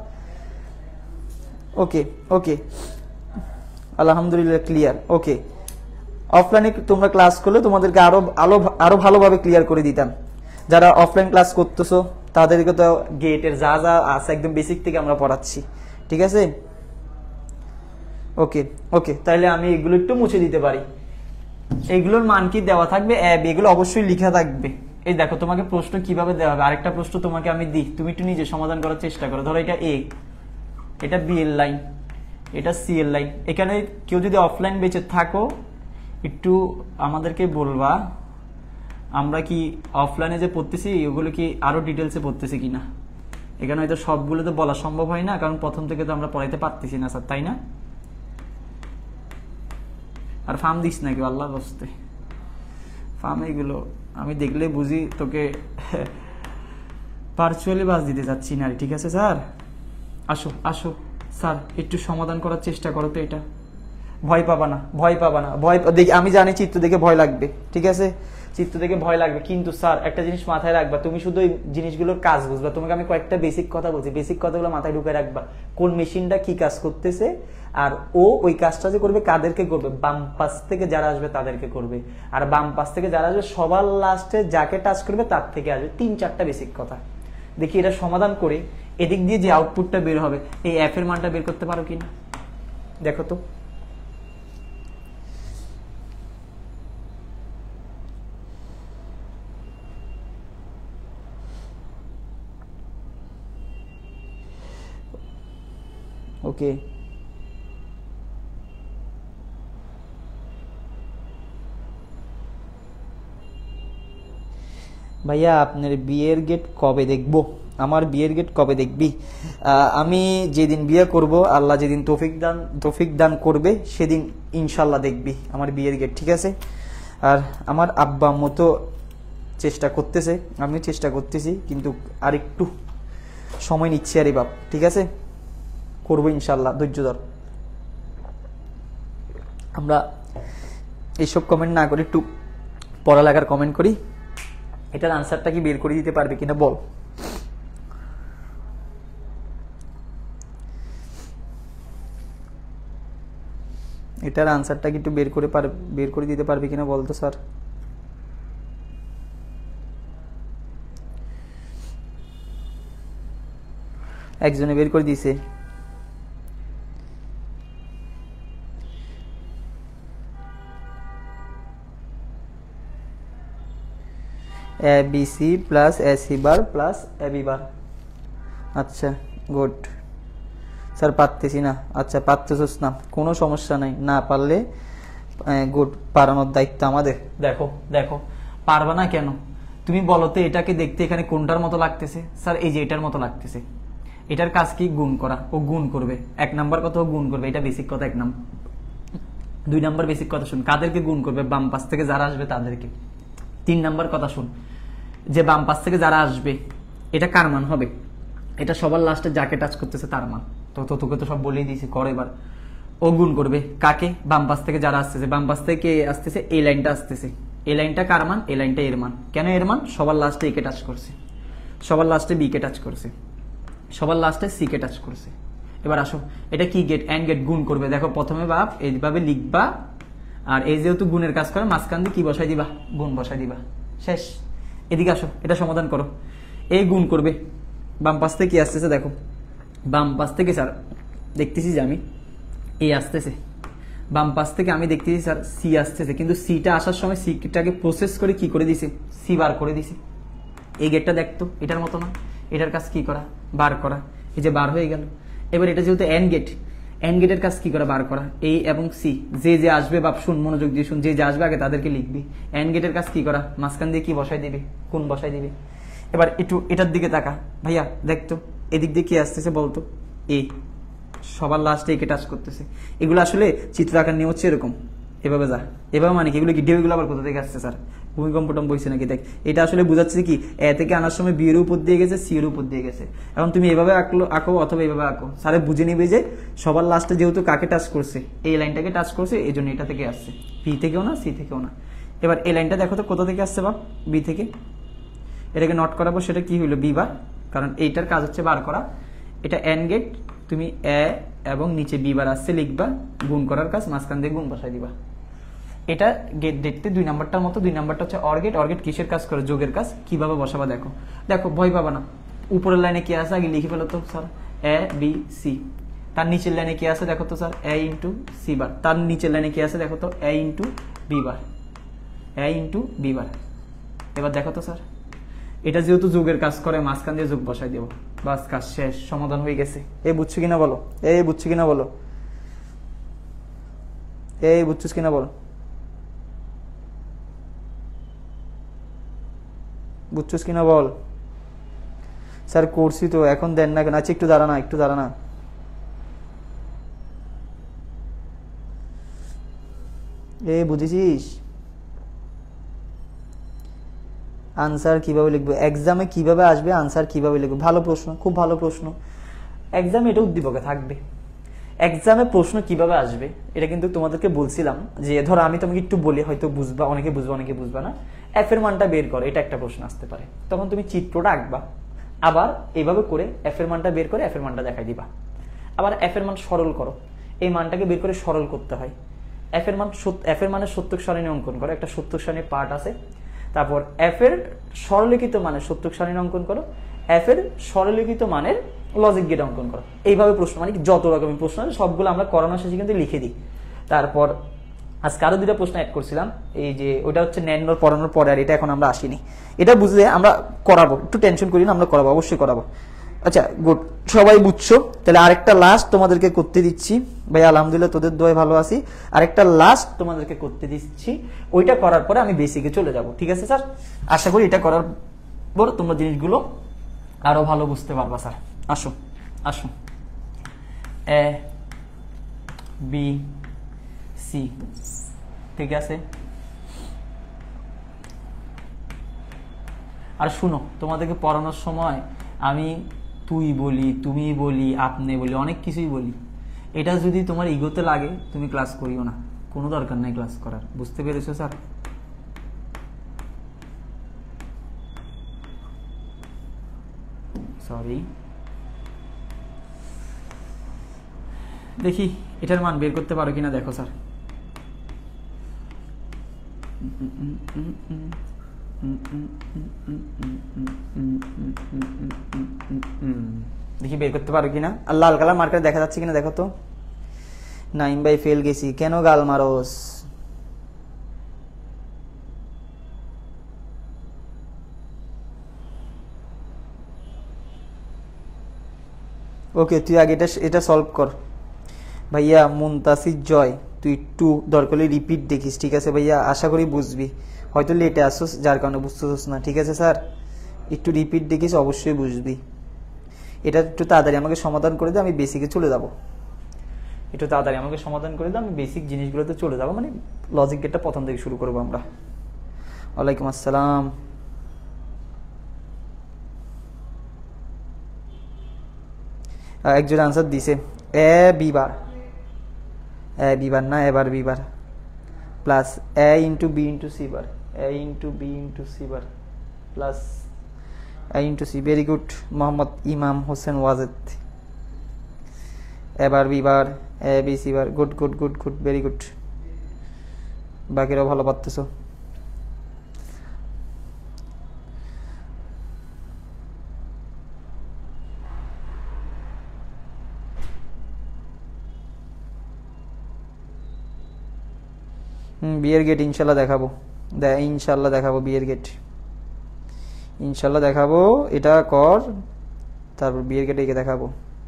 ওকে ওকে, আলহামদুলিল্লাহ ক্লিয়ার। ওকে, অফলাইনে তোমরা ক্লাস করলে তোমাদেরকে আরো ভালোভাবে ক্লিয়ার করে দিতাম। যারা অফলাইন ক্লাস করতেছো তাদেরকে তো গেটের যা যা আছে একদম বেসিক থেকে আমরা পড়াচ্ছি। ঠিক আছে, ওকে ওকে, তাহলে আমি এগুলো একটু মুছে দিতে পারি। এইগুলোর মান কি দেওয়া থাকবে? এগুলো অবশ্যই লেখা থাকবে। এই দেখো তোমাকে প্রশ্ন কিভাবে দেওয়া হবে, আরেকটা প্রশ্ন তোমাকে আমি দিই, তুমি একটু নিজে সমাধান করার চেষ্টা করো। ধরো এটা এ, এটা বি এর লাইন, এটা সি এর লাইন। এখানে কেউ যদি অফলাইন বেঁচে থাকো একটু আমাদেরকে বলবা, আমরা কি অফলাইনে যে পড়তেছি ওগুলো কি আরো ডিটেলসে পড়তেছি কিনা। এখানে হয়তো সবগুলো তো বলা সম্ভব হয় না, কারণ প্রথম থেকে তো আমরা পড়াইতে পারতেছি না স্যার, তাই না? আর ফার্ম দিস না কেউ আল্লাহ বসতে, ফার্ম এগুলো আমি দেখলে বুঝি তোকে ভার্চুয়ালি বাস দিতে যাচ্ছি না। ঠিক আছে স্যার, আসো আসো স্যার, একটু সমাধান করার চেষ্টা করো তো। এটা ভয় পাবা না, ভয় পাবা না, ভয় দেখি আমি জানি চিত্র দেখে ভয় লাগবে, ঠিক আছে, চিত্র দেখে ভয় লাগবে, কিন্তু স্যার একটা জিনিস মাথায় রাখবা, তুমি শুধু এই জিনিসগুলোর কাজ বুঝবা। তোমাকে আমি কয়েকটা বেসিক কথা বলছি, বেসিক কথাগুলো মাথায় ঢুকে রাখবা। কোন মেশিনটা কি কাজ করতেছে, আর ও ওই কাজটা যে করবে কাদেরকে করবে, বাম পাশ থেকে যারা আসবে তাদেরকে করবে, আর বাম পাশ থেকে যারা আসবে সবার লাস্টে যাকে টাচ করবে তার থেকে আসবে। 3-4টা বেসিক কথা দেখি, এটা সমাধান করে এদিক দিয়ে যে আউটপুটটা বের হবে এই এফ এর মানটা বের করতে পারো কিনা দেখো তো। ওকে ভাইয়া, আপনার বিয়ের গেট কবে দেখবো? আমার বিয়ের গেট কবে দেখবি? আমি যেদিন বিয়ে করব, আল্লাহ যেদিন তৌফিক দান করবে সেদিন ইনশাল্লাহ দেখবি আমার বিয়ের গেট, ঠিক আছে। আর আমার আব্বা আম্মু তো চেষ্টা করতেছে, আমিও চেষ্টা করতেছি, কিন্তু আর একটু সময় নিচ্ছি আরে বাপ, ঠিক আছে, করবো ইনশাল্লাহ, ধৈর্য ধর। আমরা এইসব কমেন্ট না করে একটু পড়ালেখার কমেন্ট করি। এটার আনসারটা কি বের করে দিতে পারবে কিনা বল? এটার আনসারটা কি একটু বের করে দিতে পারবে কিনা বলতো স্যার? একজনে বের করে দিয়েছে। A B C plus A C bar plus A B bar. আচ্ছা গুড স্যার, পারতেছি না। আচ্ছা পারতেছিস না, কোনো সমস্যা নাই, না পারলে গুড, পারানোর দায়িত্ব আমাদের। দেখো দেখো, পারবা না কেন তুমি বলো তো? এটাকে দেখতে এখানে কোনটার মতো লাগতেছে? স্যার এই যে এটার মতো লাগতেছে। এটার কাজ কি? গুণ করা। ও গুণ করবে। 1 নাম্বার কথা, ও গুণ করবে, এটা বেসিক কথা 1 নাম্বার। 2 নাম্বার বেসিক কথা শুন, কাদেরকে গুণ করবে? বাম পাশ থেকে যারা আসবে তাদেরকে। 3 নাম্বার কথা শুন, যে বাম পাশ থেকে যারা আসবে এটা কার মান হবে? এটা সবার লাস্টে যাকে টাচ করতেছে তার মান। তো তোকে তো সব বলেই দিয়েছি, কর এবার। ও গুণ করবে কাকে? বাম পাশ থেকে যারা আসতেছে। বাম পাশ থেকে আসতেছে, এই লাইনটা আসতেছে, এই লাইনটা কার মান? এই লাইনটা এর মান। কেন এর মান? সবার লাস্টে এ কে টাচ করছে, সবার লাস্টে বি কে টাচ করছে, সবার লাস্টে সি কে টাচ করছে। এবার আসো, এটা কি গেট? And gate. গুণ করবে। দেখো প্রথমে বাপ এইভাবে লিখবা, আর এই যেহেতু গুণের কাজ করে মাঝখান দিয়ে কি বসাই দিবা? গুণ বসাই দিবা, শেষ। এদিকে আসো, এটা সমাধান করো। এই গুণ করবে, বাম পাশ থেকে কি আসতেছে দেখো, বাম পাশ থেকে স্যার দেখতেছি যে আমি এ আসতেছে, বাম পাশ থেকে আমি দেখতেছি স্যার সি আসতেছে, কিন্তু সিটা আসার সময় সিটাকে প্রসেস করে কি করে দিছে? সি বার করে দিছে। এই গেটটা দেখতো এটার মতো না, এটার কাজ কি করা? বার করা। এই যে বার হয়ে গেল। এবার এটা যেহেতু এন গেট, এন গেটের কাজ কি করা? বার করা। এই এবং সি যে আসবে, বাপ শুন, মনোযোগ দিয়ে শুন, যে আসবে আগে তাদেরকে লিখবি। এন গেটের কাজ কি করা? মাঝখান দিয়ে কি বসাই দিবি? কোন বসাই দিবি। এবার একটু এটার দিকে তাকা ভাইয়া, দেখতো এদিক দিয়ে কি আসতেছে বলতো? এ সবার লাস্টে একে টাচ করতেছে। এগুলো আসলে চিত্র আকার নিয়ে হচ্ছে এরকম, এভাবে যা, এভাবে মানে কি? এগুলো কি ঢেউগুলো আবার কোথা থেকে আসছে স্যার? ভূমিকম্প টম্প হয়েছে নাকি? দেখ, এটা আসলে বুঝাচ্ছে কি, এ থেকে আনার সময় বি এর উপর দিয়ে গেছে, সি এর উপর দিয়ে গেছে। এখন তুমি এভাবে আঁকো অথবা এভাবে আঁকো, স্যারে বুঝে নিবে যে সবার লাস্টে যেহেতু কাকে টাচ করছে, এই লাইনটাকে টাচ করছে, এই জন্য এটা থেকে আসছে, বি থেকেও না, সি থেকেও না। এবার এই লাইনটা দেখো তো কোথা থেকে আসছে বাপ? বি থেকে। এটাকে নট করাবো, সেটা কি হইলো? বি বার, কারণ এইটার কাজ হচ্ছে বার করা। এটা এন গেট, তুমি এ এবং নিচে বি বার আসছে লিখবা, গুণ করার কাজ, মাঝখান দিয়ে গুণ বসাই দিবা। এটা গেট দেখতে 2 নাম্বারটার মতো। 2 নাম্বারটা হচ্ছে অর গেট। অর গেট কিসের কাজ করে? যোগের কাজ। কিভাবে বসাবা দেখো, দেখো ভয় পাবা না। উপরের লাইনে কি আছে আগে লিখে ফেলো তো স্যার, এ বি সি। তার নিচের লাইনে কি আছে দেখো তো sir, A into C bar. তার নিচের লাইনে কি আছে দেখো তো, A into B bar, A into B bar. এবার দেখো তো স্যার, এটা যেহেতু যোগের কাজ করে, মাঝখান দিয়ে যোগ বসাই দেবো, বাস কাজ শেষ, সমাধান হয়ে গেছে। এই বুঝছো কিনা বলো? এই বুঝছো কিনা বলো? এই বুঝছিস কিনা বলো? বুঝছিস কিনা বল? স্যার করছি তো, এখন দেন না কেন? আচ্ছা একটু দাঁড়ানা, একটু দাঁড়ানা। বুঝেছিস? আনসার কিভাবে লিখবো, এক্সামে কিভাবে আসবে, আনসার কিভাবে লিখবো? ভালো প্রশ্ন, খুব ভালো প্রশ্ন। এক্সামে এটা উদ্দীপকে থাকবে। এক্সামে প্রশ্ন কিভাবে আসবে এটা কিন্তু তোমাদেরকে বলছিলাম, যে ধরো আমি তোমাকে একটু বলি, হয়তো বুঝবা, অনেকে বুঝবা অনেকে বুঝবা না। এফ এর মানটা বের করো, এটা একটা প্রশ্ন আসতে পারে, তখন তুমি চিত্রটা আঁকবা, আবার এইভাবে করে এফ এর মানটা বের করে এফ এর মানটা দেখাই দিবা। আবার এফ এর মান সরল করো, এই মানটাকে বের করে সরল করতে হয়। এফ এর মানের সত্যক সারণী অঙ্কন করো, একটা সত্যক সারণীর পার্ট আছে। তারপর এফ এর সরলিখিত মানের সত্যক সারণী অঙ্কন করো, এফ এর সরলিখিত মানের লজিক গেট অঙ্কন করো। এইভাবে প্রশ্ন, মানে যত রকমের প্রশ্ন আছে সবগুলো আমরা করানোর শেষে কিন্তু লিখে দিই। তারপর আজকে আরো 2টা প্রশ্ন অ্যাড করছিলাম, এই যে ওটা হচ্ছে ন্যানোর পড়ানোর পরে, আর এটা এখন আমরা আসিনি। এটা বুঝলে আমরা করাবো, একটু টেনশন করি না, আমরা করাবো, অবশ্যই করাবো। আচ্ছা গুড, সবাই বুঝছো? তাহলে আরেকটা লাস্ট তোমাদেরকে করতে দিচ্ছি ভাই, আলহামদুলিল্লাহ তোদের দোয়ায় ভালো আছি। আরেকটা লাস্ট তোমাদেরকে করতে দিচ্ছি, ওইটা করার পরে আমি বেসিকে চলে যাব, ঠিক আছে স্যার? আশা করি এটা করার পর তোমরা জিনিসগুলো আরো ভালো বুঝতে পারবা স্যার। আসো আসো, এ বি সি, ঠিক আছে? আর শুনো, তোমাদেরকে পড়ানোর সময় আমি তুই বলি, তুমি বলি, আপনি বলি, অনেক কিছুই বলি। এটা যদি তোমার ইগোতে লাগে তুমি ক্লাস করিও না, কোনো দরকার নাই ক্লাস করার। বুঝতে পেরেছো স্যার? সরি, দেখি এটার মান বের করতে পারো কিনা, দেখো স্যার। দেখি বের করতে পারো কিনা। আর লাল কালার মার্কার দেখা যাচ্ছে কিনা দেখো তো। 9 বাই ফেল গেছি, কেন গাল মারোস? ওকে, তুই আগে এটা সলভ কর ভাইয়া। মুনতাসির জয়, তুই একটু দরকার হলে রিপিট দেখিস, ঠিক আছে ভাইয়া? আশা করি বুঝবি, হয়তো লেটে আসছিস যার কারণে বুঝতেছিস না, ঠিক আছে স্যার? একটু রিপিট দেখিস, অবশ্যই বুঝবি। এটা একটু তাড়াতাড়ি আমাকে সমাধান করে দে, আমি বেসিকে চলে যাব। একটু তাড়াতাড়ি আমাকে সমাধান করে দে, আমি বেসিক জিনিসগুলোতে চলে যাব, মানে লজিক গেটটা প্রথম থেকে শুরু করবো আমরা। ওয়ালাইকুম আসসালাম। একজন আনসার দিছে, এ বিবার, এ বিবার না A bar B bar, plus A into B into C bar, A into B into C bar plus A into C. Very good Mohammad Imam Hossain Wajed. A bar B bar, A B C bar, good good good good, very good. বাকিরাও ভালো পারতেছো। বিয়ের gate ইনশাল্লাহ দেখাবো, ইনশাল্লাহ দেখাবো বিয়ের gate, ইনশাল্লাহ দেখাবো। এটা কর, তারপর বিয়ের গেটে একে দেখাবো।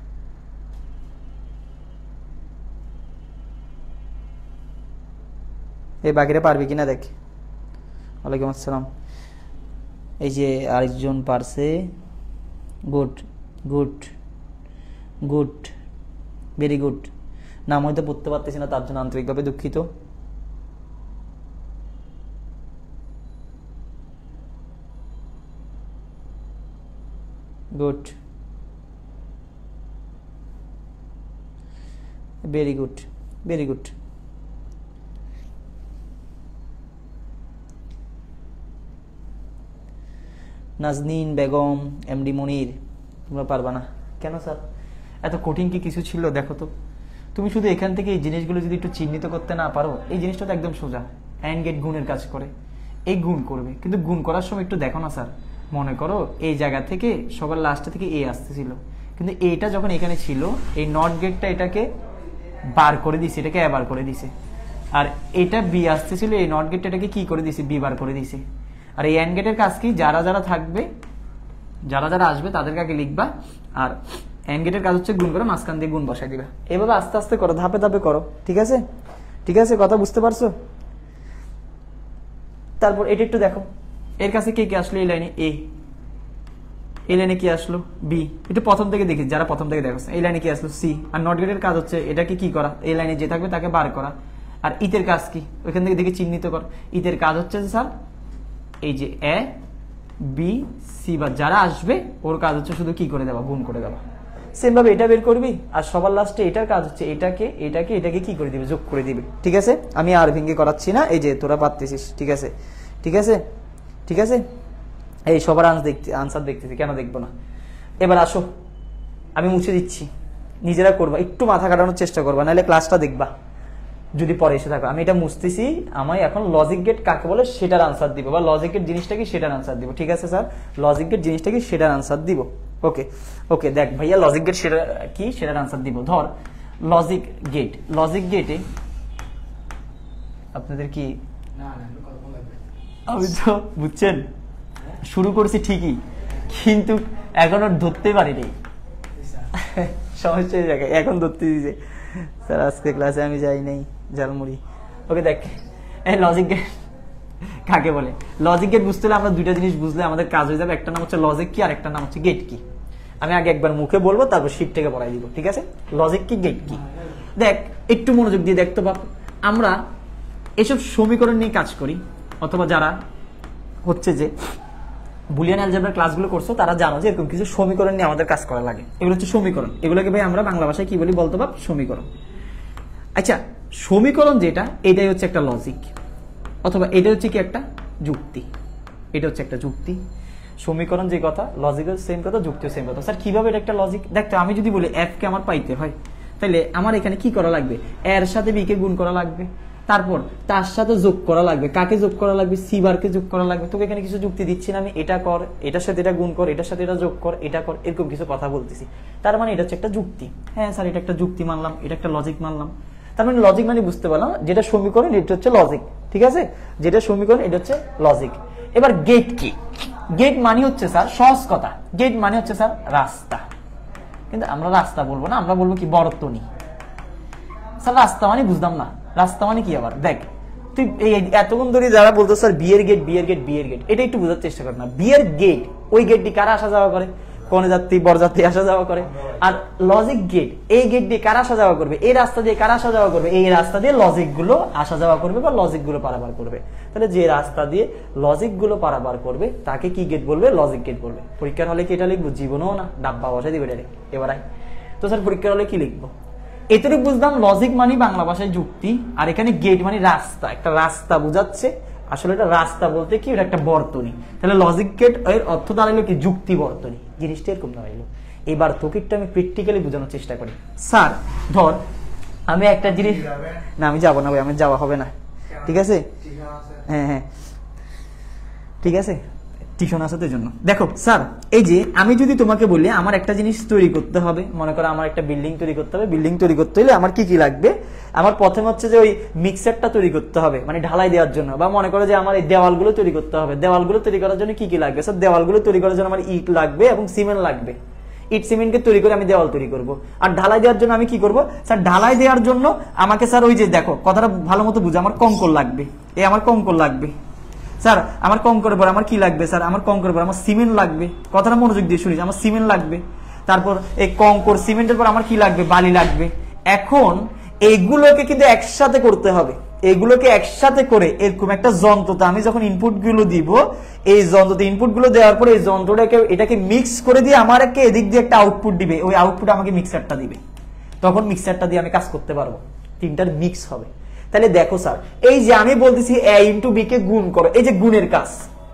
এই বাকিরা পারবি কিনা দেখ। ওয়ালাইকুম আসসালাম। এই যে আরেকজন পারছে, good good good, very good. নাম হয়তো পড়তে পারতেছি না, তার জন্য আন্তরিকভাবে দুঃখিত। Good, very good, very good. Nazneen Begum, MD Monir, তোমরা পারবা না কেন স্যার? এত কঠিন কি কিছু ছিল? দেখো তো, তুমি শুধু এখান থেকে এই জিনিসগুলো যদি একটু চিহ্নিত করতে না পারো, এই জিনিসটা তো একদম সোজা। অ্যান্ড গেট গুণের কাজ করে, এই গুণ করবে, কিন্তু গুণ করার সময় একটু দেখো না স্যার। মনে করো এই জায়গা থেকে সবার লাস্টে থেকে এ আসতেছিল, কিন্তু এটা যখন এখানে ছিল, এই নট গেটটা এটাকে বার করে দিছে, এটাকে এ বার করে দিছে। আর এটা বি আসতেছিল, এই নট গেটটা এটাকে কি করে দিছে, বি বার করে দিছে। আর এই অ্যান্ড গেটের কাজ কি, যারা যারা থাকবে, যারা যারা আসবে তাদেরকে আগে লিখবা, আর অ্যান্ড গেটের কাজ হচ্ছে গুণ করে মাঝখান দিয়ে গুণ বসাই দিবা। এভাবে আস্তে আস্তে করো, ধাপে ধাপে করো, ঠিক আছে? ঠিক আছে, কথা বুঝতে পারছো? তারপর এটা একটু দেখো, এর কাছে কে কে আসলো এই লাইনে, এ, এই লাইনে কি আসলো, বি। একটু প্রথম থেকে দেখি, যারা প্রথম থেকে দেখো, এই লাইনে কি আসলো, সি। আর নট গেটের কাজ হচ্ছে এটাকে কি করা, এই লাইনে যে থাকবে তাকে বার করা। আর ইতের কাজ কি ওইখান থেকে দেখে চিহ্নিত কর। ইতের কাজ হচ্ছে যে স্যার এই যে এ বি সি বা যারা আসবে ওর কাজ হচ্ছে শুধু কি করে দেওয়া, গুণ করে দেওয়া। সেম ভাবে এটা বের করবি আর সবার লাস্টে এটার কাজ হচ্ছে এটাকে এটাকে এটাকে কি করে দিবে, যোগ করে দিবে। ঠিক আছে, আমি আর ভেঙে করাচ্ছি না, এই যে তোরা পারতেছিস। ঠিক আছে ঠিক আছে ঠিক আছে, এই সবার আনসার দেখতেছি, কেন দেখবো না। এবার আসো আমি মুছে দিচ্ছি, নিজেরা করবা, একটু মাথা কাটানোর চেষ্টা করবা, নাহলে ক্লাসটা দেখবা যদি পরে এসে থাকো। আমি এটা মুছতেছি, আমি এখন লজিক গেট কাকে বলে সেটার আনসার দিব, বা লজিক গেট জিনিসটা কি সেটার আনসার দিব। ঠিক আছে স্যার, লজিক গেট জিনিসটা কি সেটার আনসার দিব। ওকে ওকে, দেখ ভাইয়া লজিক গেট সেটা কি সেটার আনসার দিব। ধর লজিক গেট, লজিক গেটে আপনাদের কি আমি তো বুঝছেন শুরু করছি ঠিকই, কিন্তু এখন আর ধরতে পারিনি, সমস্যা এই জায়গায় এখন ধরতে দিয়েছে স্যার। আজকে ক্লাসে আমি যাই নাই, ঝালমুড়ি। ওকে দেখ, এই লজিক গেট কাকে বলে, লজিক গেট বুঝতে হলে আমরা দুইটা জিনিস বুঝলে আমাদের কাজ হয়ে যাবে। একটা নাম হচ্ছে লজিক কি, আর একটা নাম হচ্ছে গেট কি। আমি আগে একবার মুখে বলবো, তারপর শিট থেকে পড়াই দিব। ঠিক আছে, লজিক কি গেট কি। দেখ একটু মনোযোগ দিয়ে দেখতো বাপ, আমরা এসব সমীকরণ নিয়ে কাজ করি, অথবা যারা হচ্ছে যে বুলিয়ান অ্যালজেব্রার ক্লাসগুলো করছো তারা জানো যে এরকম কিছু সমীকরণ নিয়ে আমাদের কাজ করা লাগে। এগুলো হচ্ছে সমীকরণ, এগুলোকে ভাই আমরা বাংলা ভাষায় কি বলি বলতো বাপ, সমীকরণ। আচ্ছা, সমীকরণ যেটা, এটাই হচ্ছে একটা লজিক, অথবা এটা হচ্ছে কি একটা যুক্তি। এটা হচ্ছে একটা যুক্তি। সমীকরণ যে কথা, লজিক্যাল সেম কথা, যুক্তিও সেম কথা। স্যার কিভাবে এটা একটা লজিক? দেখতো আমি যদি বলি এফ কে আমার পাইতে হয়, তাহলে আমার এখানে কি করা লাগবে, এর সাথে বি কে গুণ করা লাগবে, তারপর তার সাথে যোগ করা লাগবে। কাকে যোগ করা লাগবে? সি বারকে যোগ করা লাগবে। তোকে এখানে কিছু যুক্তি দিচ্ছি না আমি, এটা কর, এটার সাথে এটা গুণ কর, এটার সাথে এটা যোগ কর, এটা কর, এরকম কিছু কথা বলতেছি। তার মানে এটা হচ্ছে একটা যুক্তি। হ্যাঁ স্যার, এটা একটা যুক্তি মানলাম, এটা একটা লজিক মানলাম। তার মানে লজিক মানে বুঝতে পারলাম যেটা সমীকরণ এটা হচ্ছে লজিক। ঠিক আছে, যেটা সমীকরণ এটা হচ্ছে লজিক। এবার গেট কি? গেট মানে হচ্ছে স্যার সহজ কথা, গেট মানে হচ্ছে স্যার রাস্তা। কিন্তু আমরা রাস্তা বলবো না, আমরা বলবো কি বর্তনী। স্যার রাস্তা মানে বুঝলাম না, রাস্তা মানে কি? আবার দেখ তুই এই এতক্ষণ ধরে যারা বলতো স্যার বিয়ের গেট বিয়ের গেট বিয়ের গেট, এটা একটু বোঝার চেষ্টা কর না। বিয়ের গেট, ওই গেটটি কারা আসা যাওয়া করে? কোন যাত্রী বরযাত্রী আসা যাওয়া করে। আর লজিক গেট, এই গেট দিয়ে কারা আসা যাওয়া করবে? এই রাস্তা দিয়ে কারা আসা যাওয়া করবে? এই রাস্তা দিয়ে লজিক গুলো আসা যাওয়া করবে বা লজিক গুলো পারাবার করবে। তাহলে যে রাস্তা দিয়ে লজিক গুলো পারাবার করবে তাকে কি গেট বলবে? লজিক গেট বলবে। পরীক্ষার হলে কি এটা লিখবো? জীবনেও না, ডাব্বা বসাই দিবে ডাইরেক্ট। এবার তো স্যার পরীক্ষার হলে কি লিখবো? এতটুকু বুঝলাম লজিক মানে বাংলা ভাষায় যুক্তি, আর এখানে গেট মানে রাস্তা, একটা রাস্তা বোঝাচ্ছে। আসলে এটা রাস্তা বলতে কি, এটা একটা বর্তনী। তাহলে লজিক গেট এর অর্থ দাঁড়াইলো কি? যুক্তি বর্তনী। জিনিসটা এরকম দাঁড়াইলো। এবার তোকেটা আমি প্র্যাকটিক্যালি বোঝানোর চেষ্টা করি। স্যার ধর আমি একটা জিনিস, না আমি যাবো না ভাই, আমার যাওয়া হবে না। ঠিক আছে, হ্যাঁ হ্যাঁ ঠিক আছে, টিউশন আছে তো জন্য। দেখো স্যার, এই যে আমি যদি তোমাকে বলি আমার একটা জিনিস তৈরি করতে হবে, মনে করো আমার একটা বিল্ডিং তৈরি করতে হবে। বিল্ডিং তৈরি করতে হলে আমার কি কি লাগবে? আমার প্রথমে হচ্ছে যে ওই মিক্সারটা তৈরি করতে হবে, মানে ঢালাই দেওয়ার জন্য। বা মনে করো যে আমার এই দেওয়ালগুলো তৈরি করতে হবে। দেওয়ালগুলো তৈরি করার জন্য কি কি লাগবে? স্যার দেওয়ালগুলো তৈরি করার জন্য আমার ইট লাগবে এবং সিমেন্ট লাগবে। ইট সিমেন্টকে তৈরি করে আমি দেওয়াল তৈরি করব। আর ঢালাই দেওয়ার জন্য আমি কি করব? স্যার ঢালাই দেওয়ার জন্য আমাকে স্যার ওই যে দেখো কথাটা ভালো মতো বুঝে, আমার কঙ্কর লাগবে। এই আমার কঙ্কর লাগবে। স্যার আমার কঙ্করের পর আমার কি লাগবে? স্যার আমার কঙ্করের পর আমার সিমেন্ট লাগবে। কথাটা মনোযোগ দিয়ে শুনিস, আমার সিমেন্ট লাগবে। তারপর এই কঙ্কর সিমেন্টের পর আমার কি লাগবে? বালি লাগবে। এখন এইগুলোকে কিন্তু একসাথে করতে হবে। এগুলোকে একসাথে করে এরকম একটা যন্ত্রতে আমি যখন ইনপুট গুলো দিব, এই যন্ত্রতে ইনপুট গুলো দেওয়ার পরে এই যন্ত্রটাকে এটাকে মিক্স করে দিয়ে আমার এদিক দিয়ে একটা আউটপুট দিবে। ওই আউটপুট আমাকে মিক্সারটা দিবে। তখন মিক্সারটা দিয়ে আমি কাজ করতে পারবো। তিনটার মিক্স হবে। তাহলে দেখো স্যার, এই যে আমি বলতেছি a ইন্টু বি কে গুণ করো, এই যে গুণের কাজ,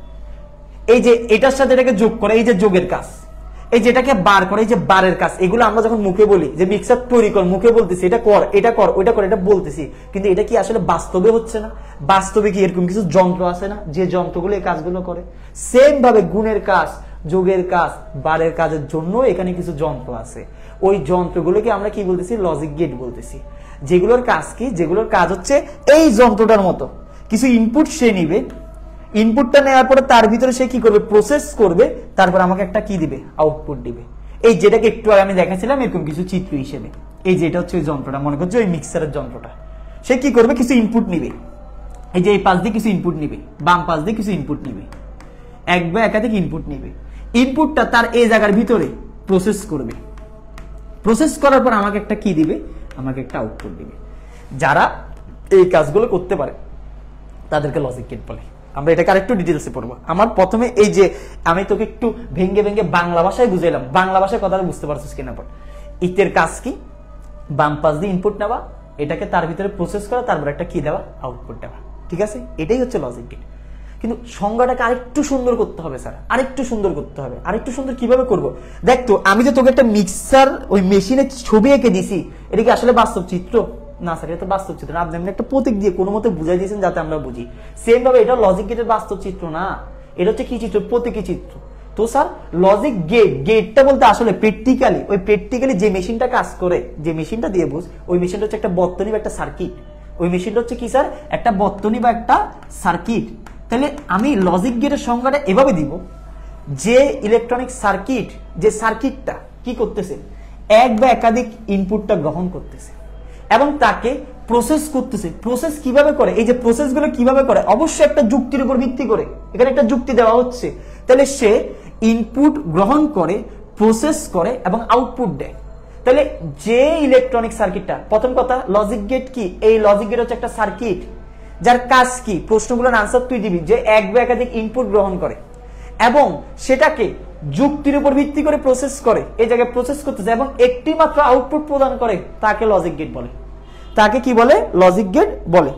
এই যে এটার সাথে এটাকে যোগ করে, এই যে যোগের কাজ, এই যেটাকে বার করে, এই যে বারের কাজ, এগুলো আমরা যখন মুখে বলি যে মিক্সার তৈরি কর, মুখে বলতেছি এটা কর, এটা কর, ওইটা কর, এটা বলতেছি, কিন্তু এটা কি আসলে বাস্তবে হচ্ছে না? বাস্তবে কি এরকম কিছু যন্ত্র আছে না যে যন্ত্রগুলো এই কাজগুলো করে? সেম ভাবে গুণের কাজ, যোগের কাজ, বারের কাজের জন্য এখানে কিছু যন্ত্র আছে। ওই যন্ত্রগুলোকে আমরা কি বলতেছি? লজিক গেট বলতেছি। যেগুলোর কাজ কি? যেগুলোর কাজ হচ্ছে এই যন্ত্রটার মতো কিছু ইনপুট সে নিবে, ইনপুটটা নেওয়ার পরে তার ভিতরে সে কি করবে? প্রসেস করবে, তারপর আমাকে একটা কি দিবে? আউটপুট দিবে। এই যেটাকে একটু আগে আমি দেখাচ্ছিলাম এরকম কিছু চিত্র হিসেবে, এই যেটা হচ্ছে ওই যন্ত্রটা, মনে করছো ওই মিক্সারের যন্ত্রটা। সে কি করবে? কিছু ইনপুট নিবে, এই যে এই পাশ দিয়ে কিছু ইনপুট নিবে, বাম পাশ দিয়ে কিছু ইনপুট নিবে, এক বা একাধিক ইনপুট নিবে। ইনপুটটা তার এই জায়গার ভিতরে প্রসেস করবে। প্রসেস করার পর আমাকে একটা কি দিবে? আমাকে একটা আউটপুট দিবে। যারা এই কাজগুলো করতে পারে তাদেরকে লজিক গেট বলে। আমরা এটাকে আরেকটু ডিটেলসে পড়বো। আমার প্রথমে এই যে আমি তোকে একটু ভেঙ্গে ভেঙ্গে বাংলা ভাষায় বুঝাইলাম, বাংলা ভাষায় কথাটা বুঝতে পারছিস কিনা পর। ইটের কাজ কি? বাম পাশ দিয়ে ইনপুট নেওয়া, এটাকে তার ভিতরে প্রসেস করা, তারপর একটা কি দেওয়া, আউটপুট দেওয়া। ঠিক আছে, এটাই হচ্ছে লজিক গেট। কিন্তু সংজ্ঞাটাকে আরেকটু সুন্দর করতে হবে স্যার, আরেকটু সুন্দর করতে হবে। আরেকটু সুন্দর কিভাবে করব? দেখ তো, আমি যে তোকে একটা মিক্সার ওই মেশিনে ছবি এঁকে দিছি, এটা কি আসলে বাস্তব চিত্র? না স্যার, এটা তো বাস্তব চিত্র না। আপনি একটা প্রতীক দিয়ে কোনো মতে বুঝাই দিয়েছেন যাতে আমরা বুঝি। সেম ভাবে এটা লজিক গেটের বাস্তব চিত্র না, এটা হচ্ছে কি চিত্র? প্রতীকী চিত্র। তো স্যার লজিক গেট, গেটটা বলতে আসলে প্র্যাকটিক্যালি ওই প্র্যাকটিক্যালি যে মেশিনটা কাজ করে, যে মেশিনটা দিয়ে বুঝ, ওই মেশিনটা হচ্ছে একটা বর্তনী বা একটা সার্কিট। ওই মেশিনটা হচ্ছে কি স্যার? একটা বর্তনী বা একটা সার্কিট। তাহলে আমি লজিক গেটের সংজ্ঞাটা এভাবে দিব, যে ইলেকট্রনিক সার্কিট, যে সার্কিটটা কি করতেছে? এক বা একাধিক ইনপুটটা গ্রহণ করতেছে এবং তাকে প্রসেস করতেছে। প্রসেস কিভাবে করে? এই যে প্রসেসগুলো কিভাবে করে? অবশ্যই একটা যুক্তির উপর ভিত্তি করে। এখানে একটা যুক্তি দেওয়া হচ্ছে। তাহলে সে ইনপুট গ্রহণ করে, প্রসেস করে এবং আউটপুট দেয়। তাহলে যে ইলেকট্রনিক সার্কিটটা, প্রথম কথা লজিক গেট কি? এই লজিক গেট হচ্ছে একটা সার্কিট যার কাজ কি? প্রশ্নগুলোর আনসার তুই দিবি, যে এক বা একাধিক ইনপুট গ্রহণ করে এবং সেটাকে যুক্তির উপর ভিত্তি করে প্রসেস করে, এই জায়গায় প্রসেস করতেছে এবং একটি মাত্র আউটপুট প্রদান করে, তাকে লজিক গেট বলে। তাকে কি বলে? লজিক গেট বলে।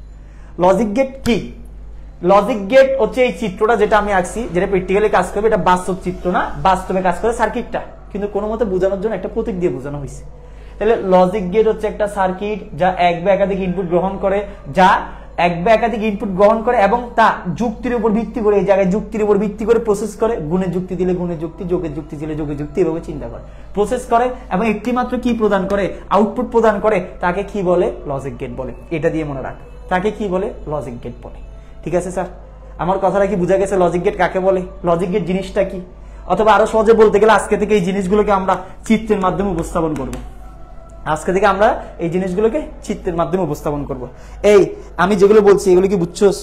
লজিক গেট কি? লজিক গেট হচ্ছে এই চিত্রটা যেটা আমি আঁকছি, যেটা প্র্যাকটিক্যালি কাজ করবে, এটা বাস্তব চিত্র না, বাস্তবে কাজ করে সার্কিটটা, কিন্তু কোনো মতে বোঝানোর জন্য একটা প্রতীক দিয়ে বোঝানো হয়েছে। তাহলে লজিক গেট হচ্ছে একটা সার্কিট যা এক বা একাধিক ইনপুট গ্রহণ করে, যা এক বা একাধিক ইনপুট গ্রহণ করে এবং তা যুক্তির উপর ভিত্তি করে, এই জায়গায় যুক্তির উপর ভিত্তি করে প্রসেস করে। গুণের যুক্তি দিলে গুণের যুক্তি, যোগের যুক্তি দিলে যোগের যুক্তি, এভাবে চিন্তা করে প্রসেস করে এবং একটি মাত্র কি প্রদান করে? আউটপুট প্রদান করে। তাকে কি বলে? লজিক গেট বলে। এটা দিয়ে মনে রাখ, তাকে কি বলে? লজিক গেট বলে। ঠিক আছে স্যার, আমার কথাটা কি বোঝা গেছে? লজিক গেট কাকে বলে, লজিক গেট জিনিসটা কি? অথবা আরো সহজে বলতে গেলে আজকে থেকে এই জিনিসগুলোকে আমরা চিত্রের মাধ্যমে উপস্থাপন করব। আজকে থেকে আমরা এই জিনিসগুলোকে চিত্রের মাধ্যমে উপস্থাপন করব। এই আমি যেগুলো বলছি এগুলো কি বুঝছস?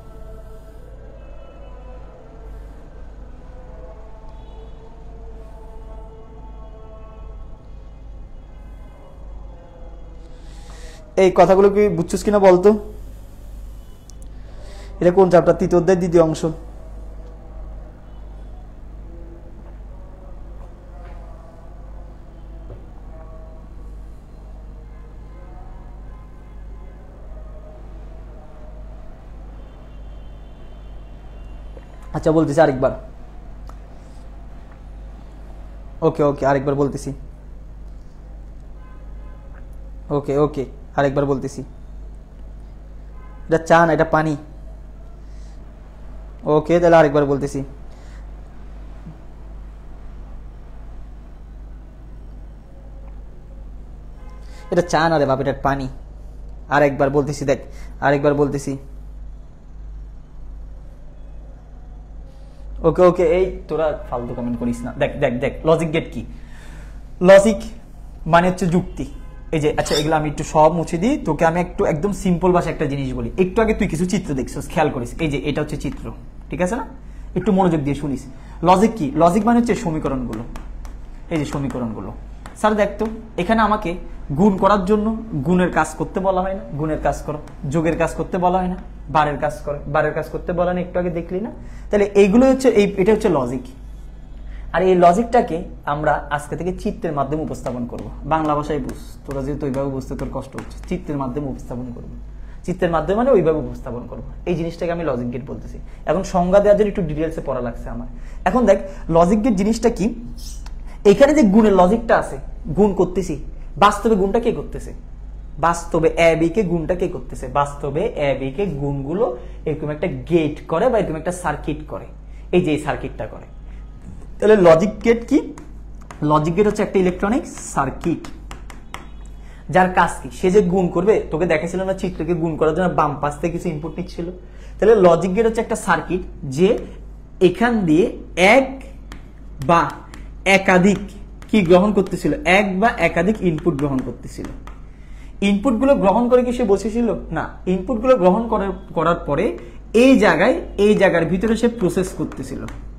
এই কথাগুলো কি বুঝছস কিনা বলতো? এটা কোন চ্যাপ্টার? তৃতীয় অধ্যায় দ্বিতীয় অংশ। আচ্ছা বলতেছি আরেকবার। ওকে ওকে আরেকবার বলতেছি। ওকে ওকে আরেকবার বলতেছি। এটা চা না, এটা পানি। ওকে তাহলে আরেকবার বলতেছি। এটা চা না রে বাপ, এটা পানি। আরেকবার বলতেছি, দেখ আরেকবার বলতেছি। ওকে ওকে এই তোরা ফালতু কমেন্ট করিস না। দেখ দেখ দেখ লজিক গেট কি? লজিক মানে হচ্ছে যুক্তি। এই যে আচ্ছা এগুলো আমি একটু সব মুছে দিই, তোকে আমি একটু একদম সিম্পল ভাষায় একটা জিনিস বলি। একটু আগে তুই কিছু চিত্র দেখছিস, খেয়াল করিস। এই যে এটা হচ্ছে চিত্র, ঠিক আছে না? একটু মনোযোগ দিয়ে শুনিস। লজিক কি? লজিক মানে হচ্ছে সমীকরণগুলো। এই যে সমীকরণগুলো। স্যার দেখতো এখানে আমাকে গুণ করার জন্য গুণের কাজ করতে বলা হয় না? গুণের কাজ করো। যোগের কাজ করতে বলা হয় না? বারের কাজ করো। বারের কাজ করতে বলা না? একটু আগে দেখলি না? তাহলে এইগুলো হচ্ছে এটা হচ্ছে লজিক। আর এই লজিকটাকে আমরা আজকে থেকে চিত্রের মাধ্যমে উপস্থাপন করব। বাংলা ভাষায় বুঝ, তোরা যেহেতু ওইভাবে বুঝতে তোর কষ্ট হচ্ছে, চিত্রের মাধ্যমে উপস্থাপন করব। চিত্রের মাধ্যমে মানে ওইভাবে উপস্থাপন করবো। এই জিনিসটাকে আমি লজিক গেট বলতেছি। এখন সংজ্ঞা দেওয়ার জন্য একটু ডিটেলসে পড়া লাগছে আমার। এখন দেখ লজিক গেট জিনিসটা কি। এখানে যে গুণের লজিকটা আছে, গুণ করতেছি, বাস্তবে গুণটা কে করতেছে? বাস্তবে এ বি কে গুণটা কে করতেছে? বাস্তবে এ বি কে গুণগুলো এরকম একটা গেট করে বা এরকম একটা সার্কিট করে। এই যে এই সার্কিটটা করে। তাহলে লজিক গেট কি? লজিক গেট হচ্ছে একটা ইলেকট্রনিক সার্কিট যার কাজ কি? সে যে গুণ করবে, তোকে দেখাছিল না চিত্রকে গুণ করার জন্য বাম পাশ থেকে কিছু ইনপুট নিচ্ছিল। তাহলে লজিক গেট হচ্ছে একটা সার্কিট যে এখান দিয়ে এক বা একাধিক কি গ্রহণ করতেছিল? এক বা একাধিক ইনপুট গ্রহণ করতেছিল। ইনপুটগুলো গ্রহণ করে কি সে বসেছিল? না, ইনপুটগুলো গ্রহণ করার পরে এই জায়গার ভিতরে সে প্রসেস করতেছিল।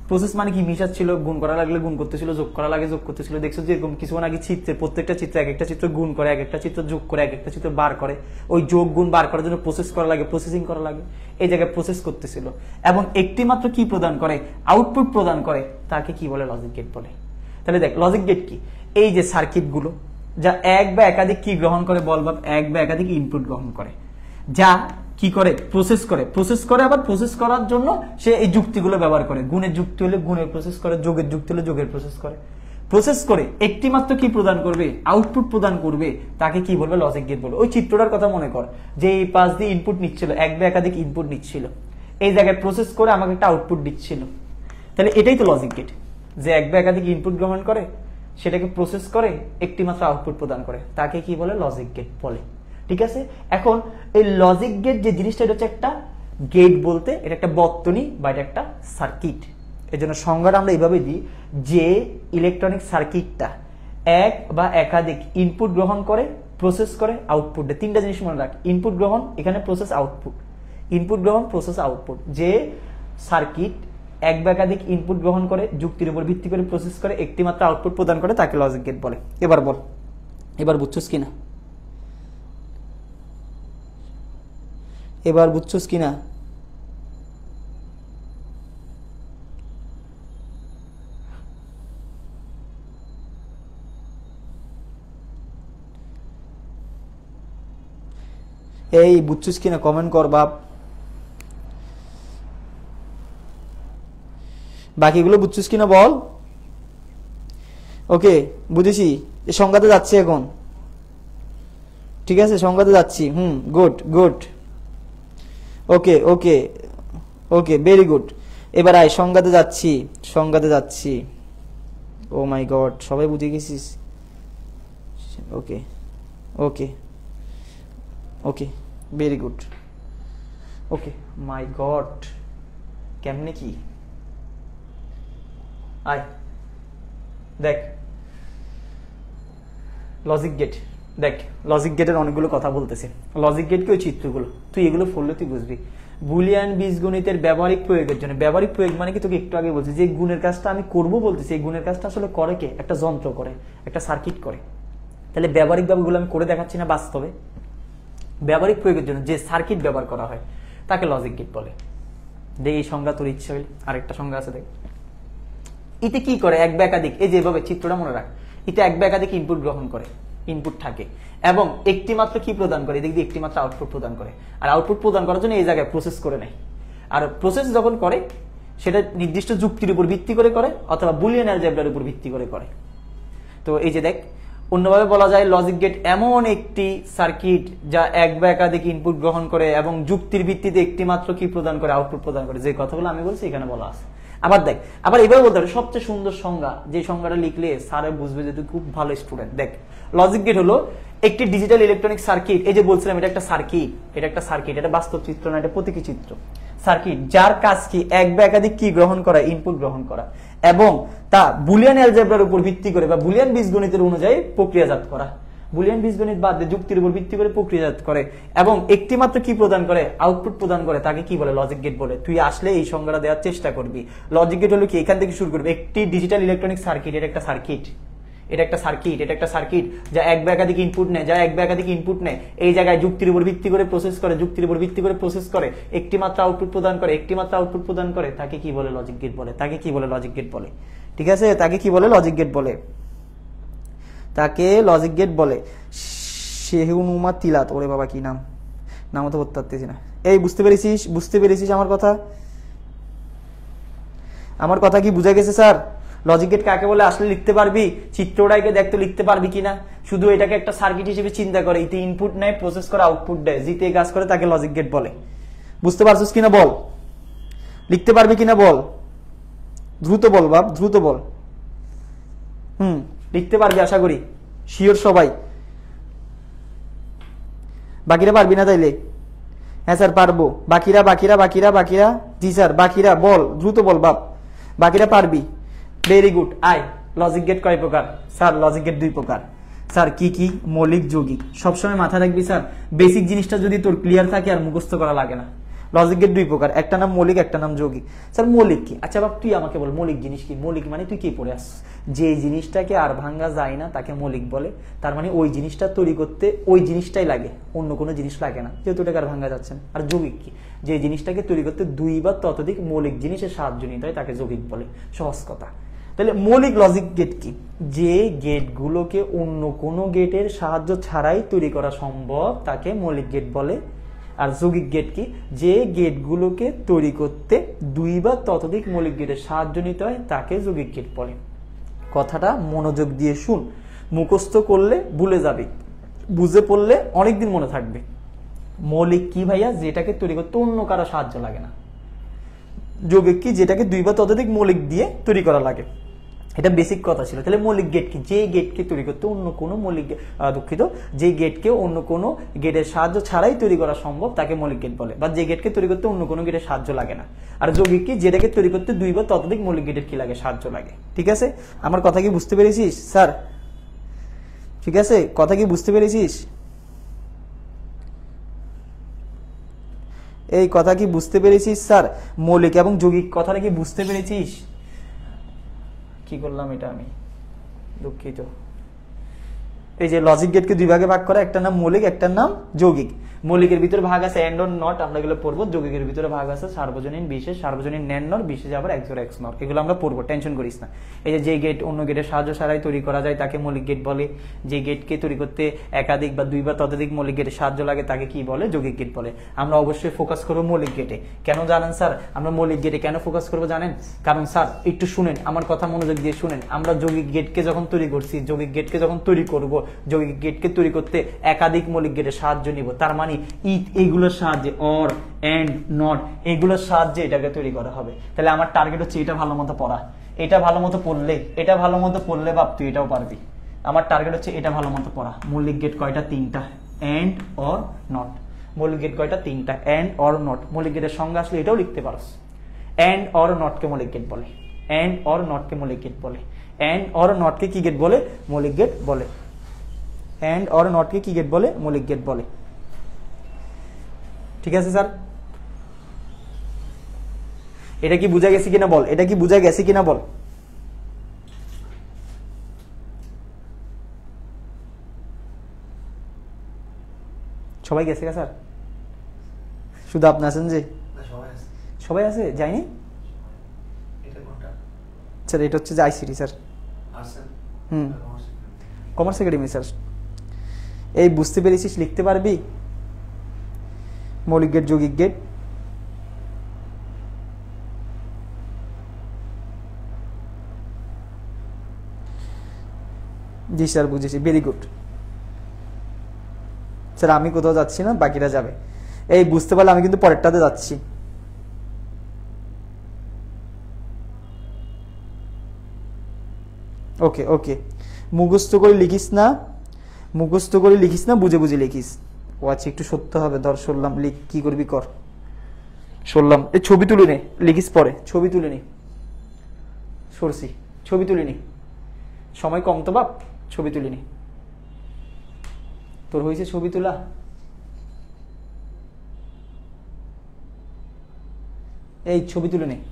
প্রসেস মানে কি মিশাচ্ছিল, গুণ করা লাগলে গুণ করতেছিল, যোগ করা লাগে যোগ করতেছিল। দেখছো যে এরকম কিছুক্ষণ আগে চিত্রে প্রত্যেকটা চিত্র এক একটা চিত্র গুণ করে, এক একটা চিত্র যোগ করে, এক একটা চিত্র বার করে। ওই যোগ গুণ বার করার জন্য প্রসেস করা লাগে, প্রসেসিং করা লাগে। এই জায়গায় প্রসেস করতেছিল এবং একটি মাত্র কি প্রদান করে, আউটপুট প্রদান করে, তাকে কি বলে, লজিক গেট বলে। তাহলে দেখ লজিক গেট কি, এই যে সার্কিট গুলো যা এক বা একাধিক কি গ্রহণ করে, বল বা এক বা একাধিক ইনপুট গ্রহণ করে, যা কি করে, প্রসেস করে, প্রসেস করে আবার প্রসেস করার জন্য সে এই যুক্তিগুলো ব্যবহার করে। গুণের যুক্তি হলে গুণের প্রসেস করে, যোগের যুক্তি হলে যোগের প্রসেস করে। প্রসেস করে একটি মাত্র কি প্রদান করবে, আউটপুট প্রদান করবে, তাকে কি বলবে, লজিক গেট বলবে। ওই চিত্রটার কথা মনে কর যে এই পাশ দিয়ে ইনপুট নিচ্ছিল, এক বা একাধিক ইনপুট নিচ্ছিল, এই জায়গায় প্রসেস করে আমাকে একটা আউটপুট দিচ্ছিল। তাহলে এটাই তো লজিক গেট, যে এক বা একাধিক ইনপুট গ্রহণ করে, সেটাকে প্রসেস করে, একটি মাত্র আউটপুট প্রদান করে, তাকে কি বলে, লজিক গেট বলে। ঠিক আছে, এখন এই লজিক গেট যে জিনিসটা, এটা হচ্ছে একটা গেট বলতে এটা একটা বর্তনী বা এটা একটা সার্কিট। এর জন্য সংজ্ঞাটা আমরা এইভাবে দিই যে ইলেকট্রনিক সার্কিটটা এক বা একাধিক ইনপুট গ্রহণ করে, প্রসেস করে, আউটপুট দেয়। তিনটা জিনিস মনে রাখ, ইনপুট গ্রহণ, এখানে প্রসেস, আউটপুট। ইনপুট গ্রহণ, প্রসেস, আউটপুট। যে সার্কিট এক বা একাধিক ইনপুট গ্রহণ করে, যুক্তির উপর ভিত্তি করে প্রসেস করে, একটি মাত্র আউটপুট প্রদান করে, তাকে লজিক গেট বলে। এবার বল, এবার বুঝছস কিনা, এবার বুঝছস কিনা? এই বুঝছস কিনা কমেন্ট কর বাপ। বাকিগুলো বুঝছস কিনা বল। ওকে, বুঝেছি। এই সংজ্ঞাতে যাচ্ছি এখন, ঠিক আছে, সংজ্ঞাতে যাচ্ছি। Good good, okay okay okay, very good. এবার আয়, সংজ্ঞাতে যাচ্ছি, সংজ্ঞাতে যাচ্ছি। ও মাই গড, সবাই বুঝে গেছিস? Okay okay okay, very good. Okay, my God, কেমনে কি, আয় দেখ লজিক গেট। দেখ লজিক গেটের অনেকগুলো কথা বলতেছে। লজিক গেট কি, ওই চিত্রগুলো, তুই এগুলো পড়লে তুই বুঝবি। বুলিয়ান বীজগণিতের ব্যবহারিক প্রয়োগের জন্য, ব্যবহারিক প্রয়োগ মানে কি, তোকে একটু আগে বলছি যে গুণের কাজটা আমি করবো বলতেছি, এই গুণের কাজটা আসলে করে কে, একটা যন্ত্র করে, একটা সার্কিট করে। তাহলে ব্যবহারিক ভাবে গুলো আমি করে দেখাচ্ছি না, বাস্তবে ব্যবহারিক প্রয়োগের জন্য যে সার্কিট ব্যবহার করা হয় তাকে লজিক গেট বলে। দেখ এই সংজ্ঞা তোর ইচ্ছে হইলে আরেকটা সংজ্ঞা আছে, দেখ এতে কি করে, এক বা একাধিক, এই যেভাবে চিত্রটা মনে রাখ, এতে এক বা একাধিক ইনপুট গ্রহণ করে, ইনপুট থাকে এবং একটি মাত্র কি প্রদান করে, এদিক দিয়ে একটি মাত্র আউটপুট প্রদান করে। আর আউটপুট প্রদান করার জন্য এই জায়গায় প্রসেস করে নেয়। আর প্রসেস যখন করে সেটা নির্দিষ্ট যুক্তির উপর ভিত্তি করে করে, অথবা বুলিয়ান অ্যালজেব্রার উপর ভিত্তি করে করে। তো এই যে দেখ, অন্যভাবে বলা যায় লজিক গেট এমন একটি সার্কিট যা এক বা একাধিক ইনপুট গ্রহণ করে এবং যুক্তির ভিত্তিতে একটি মাত্র কি প্রদান করে, আউটপুট প্রদান করে। যে কথাগুলো আমি বলছি এখানে বলা আছে। আবার দেখ, আবার এভাবে বলতে হবে সবচেয়ে সুন্দর সংজ্ঞা, যে সংজ্ঞাটা লিখলে স্যারে বুঝবে যে তুই খুব ভালো স্টুডেন্ট। দেখ লজিক গেট হলো একটি ডিজিটাল ইলেকট্রনিক সার্কিট। এই যে বলছিলাম এটা একটা সার্কিট, এটা একটা সার্কিট, এটা বাস্তব চিত্র না, এটা প্রতীকী চিত্র। সার্কিট যার কাজ কি, এক বা একাধিক কি গ্রহণ করা, ইনপুট গ্রহণ করা, এবং তা বুলিয়ান অ্যালজেব্রার উপর ভিত্তি করে বা বুলিয়ান বীজগণিতের অনুযায়ী প্রক্রিয়াজাত করা। বুলিয়ান বীজগণিত বাদ দিয়ে যুক্তির উপর ভিত্তি করে প্রক্রিয়াজাত করে এবং একটি মাত্র কি প্রদান করে, আউটপুট প্রদান করে, তাকে কি বলে, লজিক গেট বলে। তুই আসলে এই সংজ্ঞাটা দেওয়ার চেষ্টা করবি। লজিক গেট হলো কি, এখান থেকে শুরু করবি, একটি ডিজিটাল ইলেকট্রনিক সার্কিট, এটা একটা সার্কিট, এটা একটা সার্কিট, এটা একটা সার্কিট যা এক বা একাধিক ইনপুট নেয়, যা এক বা একাধিক ইনপুট নেয়, এই জায়গায় যুক্তির উপর ভিত্তি করে প্রসেস করে, যুক্তির উপর ভিত্তি করে প্রসেস করে, একটি মাত্র আউটপুট প্রদান করে, একটি মাত্র আউটপুট প্রদান করে, তাকে কি বলে, লজিক গেট বলে। তাকে কি বলে, লজিক গেট বলে। ঠিক আছে, তাকে কি বলে, লজিক গেট বলে, তাকে লজিক গেট বলে। শেহুনুমা তিলাত, ওরে বাবা কি নাম, নাম তো বলতে পারতেছি না। এই বুঝতে পেরেছিস, বুঝতে পেরেছিস আমার কথা, আমার কথা কি বুঝা গেছে স্যার? লজিক গেট কাকে বলে আসলে লিখতে পারবি, চিত্রটাকে দেখতে লিখতে পারবি কিনা? শুধু এটাকে একটা সার্কিট হিসেবে চিন্তা করে, ইতে ইনপুট নেয়, প্রসেস করে, আউটপুট দেয়, জিতে কাজ করে, তাকে লজিক গেট বলে। বুঝতে পারছিস কিনা বল, লিখতে পারবি কিনা বল, দ্রুত বল বাপ, দ্রুত বল। লিখতে পারবি আশা করি, শিওর সবাই। বাকিরা পারবি না তাইলে? হ্যাঁ স্যার পারবো। বাকিরা বাকিরা বাকিরা বাকিরা, জি স্যার বাকিরা, বল দ্রুত বল বাপ, বাকিরা পারবি। Very good. আয়, লজিক গেট কয় প্রকার? স্যার লজিক গেট 2 প্রকার। স্যার কি কি? মৌলিক, যৌগিক। সবসময় মাথায় রাখবি স্যার, বেসিক জিনিসটা যদি তোর ক্লিয়ার থাকে আর মুখস্থ করা লাগে না। লজিক গেট দুই প্রকার, একটা নাম মৌলিক, একটা নাম যৌগিক। স্যার মৌলিক কি? আচ্ছা বাবা তুই আমাকে বল মৌলিক জিনিস কি? মৌলিক মানে তুই কি পড়ে আসছিস? যে জিনিসটাকে আর ভাঙা যায় না তাকে মৌলিক বলে। তার মানে ওই জিনিসটা তৈরি করতে ওই জিনিসটাই লাগে, অন্য কোনো জিনিস লাগে না, যেহেতু এটাকে আর ভাঙা যাচ্ছে না। আর যৌগিক কি? যে জিনিসটাকে তৈরি করতে দুই বা ততোধিক মৌলিক জিনিসের সাহায্য নিতে হয় তাকে যৌগিক বলে। সহজ কথা। তাহলে মৌলিক লজিক গেট কি? যে গেটগুলোকে অন্য কোনো গেটের সাহায্য ছাড়াই তৈরি করা সম্ভব তাকে মৌলিক গেট বলে। আর যৌগিক গেট কি? যে গেটগুলোকে তৈরি করতে দুই বা ততোধিক মৌলিক গেটের সাহায্য নিতে হয় তাকে যৌগিক গেট বলে। কথাটা মনোযোগ দিয়ে শুন, মুখস্থ করলে ভুলে যাবে, বুঝে পড়লে অনেকদিন মনে থাকবে। মৌলিক কি ভাইয়া? যেটাকে তৈরি করতে অন্য কারো সাহায্য লাগে না। যৌগিক কি? যেটাকে দুই বা ততোধিক মৌলিক দিয়ে তৈরি করা লাগে। এটা বেসিক কথা ছিল। তাহলে মৌলিক গেট কি? যে গেটকে তৈরি করতে অন্য কোনো মৌলিক দুঃখিত যে গেটকে অন্য কোনো গেটের সাহায্য ছাড়াই তৈরি করা সম্ভব তাকে মৌলিক গেট বলে, বা যে গেটকে তৈরি করতে অন্য কোনো গেটের সাহায্য লাগে না। আর যৌগিক কি? যেটাকে তৈরি করতে দুই বা ততোধিক মৌলিক গেটের কি লাগে? সাহায্য লাগে। ঠিক আছে, আমার কথা কি বুঝতে পেরেছিস স্যার? ঠিক আছে, কথা কি বুঝতে পেরেছিস? এই কথা কি বুঝতে পেরেছিস স্যার? মৌলিক এবং যৌগিক কথাটা কি বুঝতে পেরেছিস? কি করলাম এটা আমি, দুঃখিত। এই যে লজিক গেটকে দুই ভাগে ভাগ করা, একটা নাম মৌলিক, একটা নাম যৌগিক। মৌলিকের ভিতরে ভাগ আছে এন্ড অর নট, আমরা এগুলো পড়বো। যৌগিকের ভিতরে ভাগ আছে সার্বজনীন, বিশেষ, সার্বজনীন ন্যান নর, বিশেষে আবার এক্স জোড়া এক্স নর, এগুলো আমরা পড়বো, টেনশন করিস না। এই যে গেট অন্য গেটের সাহায্য ছাড়াই তৈরি করা যায় তাকে মৌলিক গেট বলে। যে গেটকে তৈরি করতে একাধিক বা দুই বা ততোধিক মৌলিক গেটের সাহায্য লাগে তাকে কি বলে? যৌগিক গেট বলে। আমরা অবশ্যই ফোকাস করবো মৌলিক গেটে। কেন জানেন স্যার? আমরা মৌলিক গেটে কেন ফোকাস করবো জানেন? কারণ স্যার একটু শুনেন, আমার কথা মনোযোগ দিয়ে শুনেন। আমরা যৌগিক গেটকে যখন তৈরি করছি, যৌগিক গেটকে যখন তৈরি করব, যৌগিক গেটকে তৈরি করতে একাধিক মৌলিক গেটের সাহায্য নিব। তার মানে এইগুলোর সাহায্যে, অর, এন্ড, নট, এগুলোর সাহায্যে এটাকে তৈরি করা হবে। তাহলে আমার টার্গেট হচ্ছে এটা ভালো মতো পড়া। এটা ভালো মতো পড়লে, এটা ভালো মতো পড়লে বাপ তুই এটাও পারবি। আমার টার্গেট হচ্ছে এটা ভালো মতো পড়া। মৌলিক গেট কয়টা? তিনটা, এন্ড, অর, নট। মৌলিক গেট কয়টা? তিনটা, এন্ড, অর, নট। মৌলিক গেটের সংজ্ঞা আসলে এটাও লিখতে পারস। এন্ড, অর, নটকে মৌলিক গেট বলে। এন্ড, অর, নটকে মৌলিক গেট বলে। এন্ড, অর, নটকে কি গেট বলে? মৌলিক গেট বলে। এন্ড, অর, নটকে কি গেট বলে? মৌলিক গেট বলে। ঠিক আছে স্যার? এটা কি বুঝা গেছে কিনা বল? এটা কি বুঝা গেছে কিনা বল? সবাই গেছে স্যার? শুধু আপনি আছেন যে? সবাই আছে? যায়নি স্যার? এটা হচ্ছে যে ICT sir. Commerce academy sir. এই বুঝতে পেরেছিস? লিখতে পারবি? মৌলিক গেট, যৌগিক গেট। জি স্যার বুঝেছি, ভেরি গুড স্যার। আমি কোথাও যাচ্ছি না, বাকিরা যাবে। এই বুঝতে পারলে আমি কিন্তু পরেরটাতে যাচ্ছি। ওকে ওকে, মুখস্থ করে লিখিস না, মুখস্থ করে লিখিস না, বুঝে বুঝে লিখিস। ও আচ্ছা, একটু সত্য হবে। ধর সরলাম, লিখ, কি করবি কর। সরলাম, এই ছবি তুলে নে, লিখিস পরে। ছবি তুলে নি, সরছি, ছবি তুলে নি। সময় কম তো বাপ, ছবি তুলে নি। তোর হয়েছে ছবি তোলা? এই ছবি তুলে নে।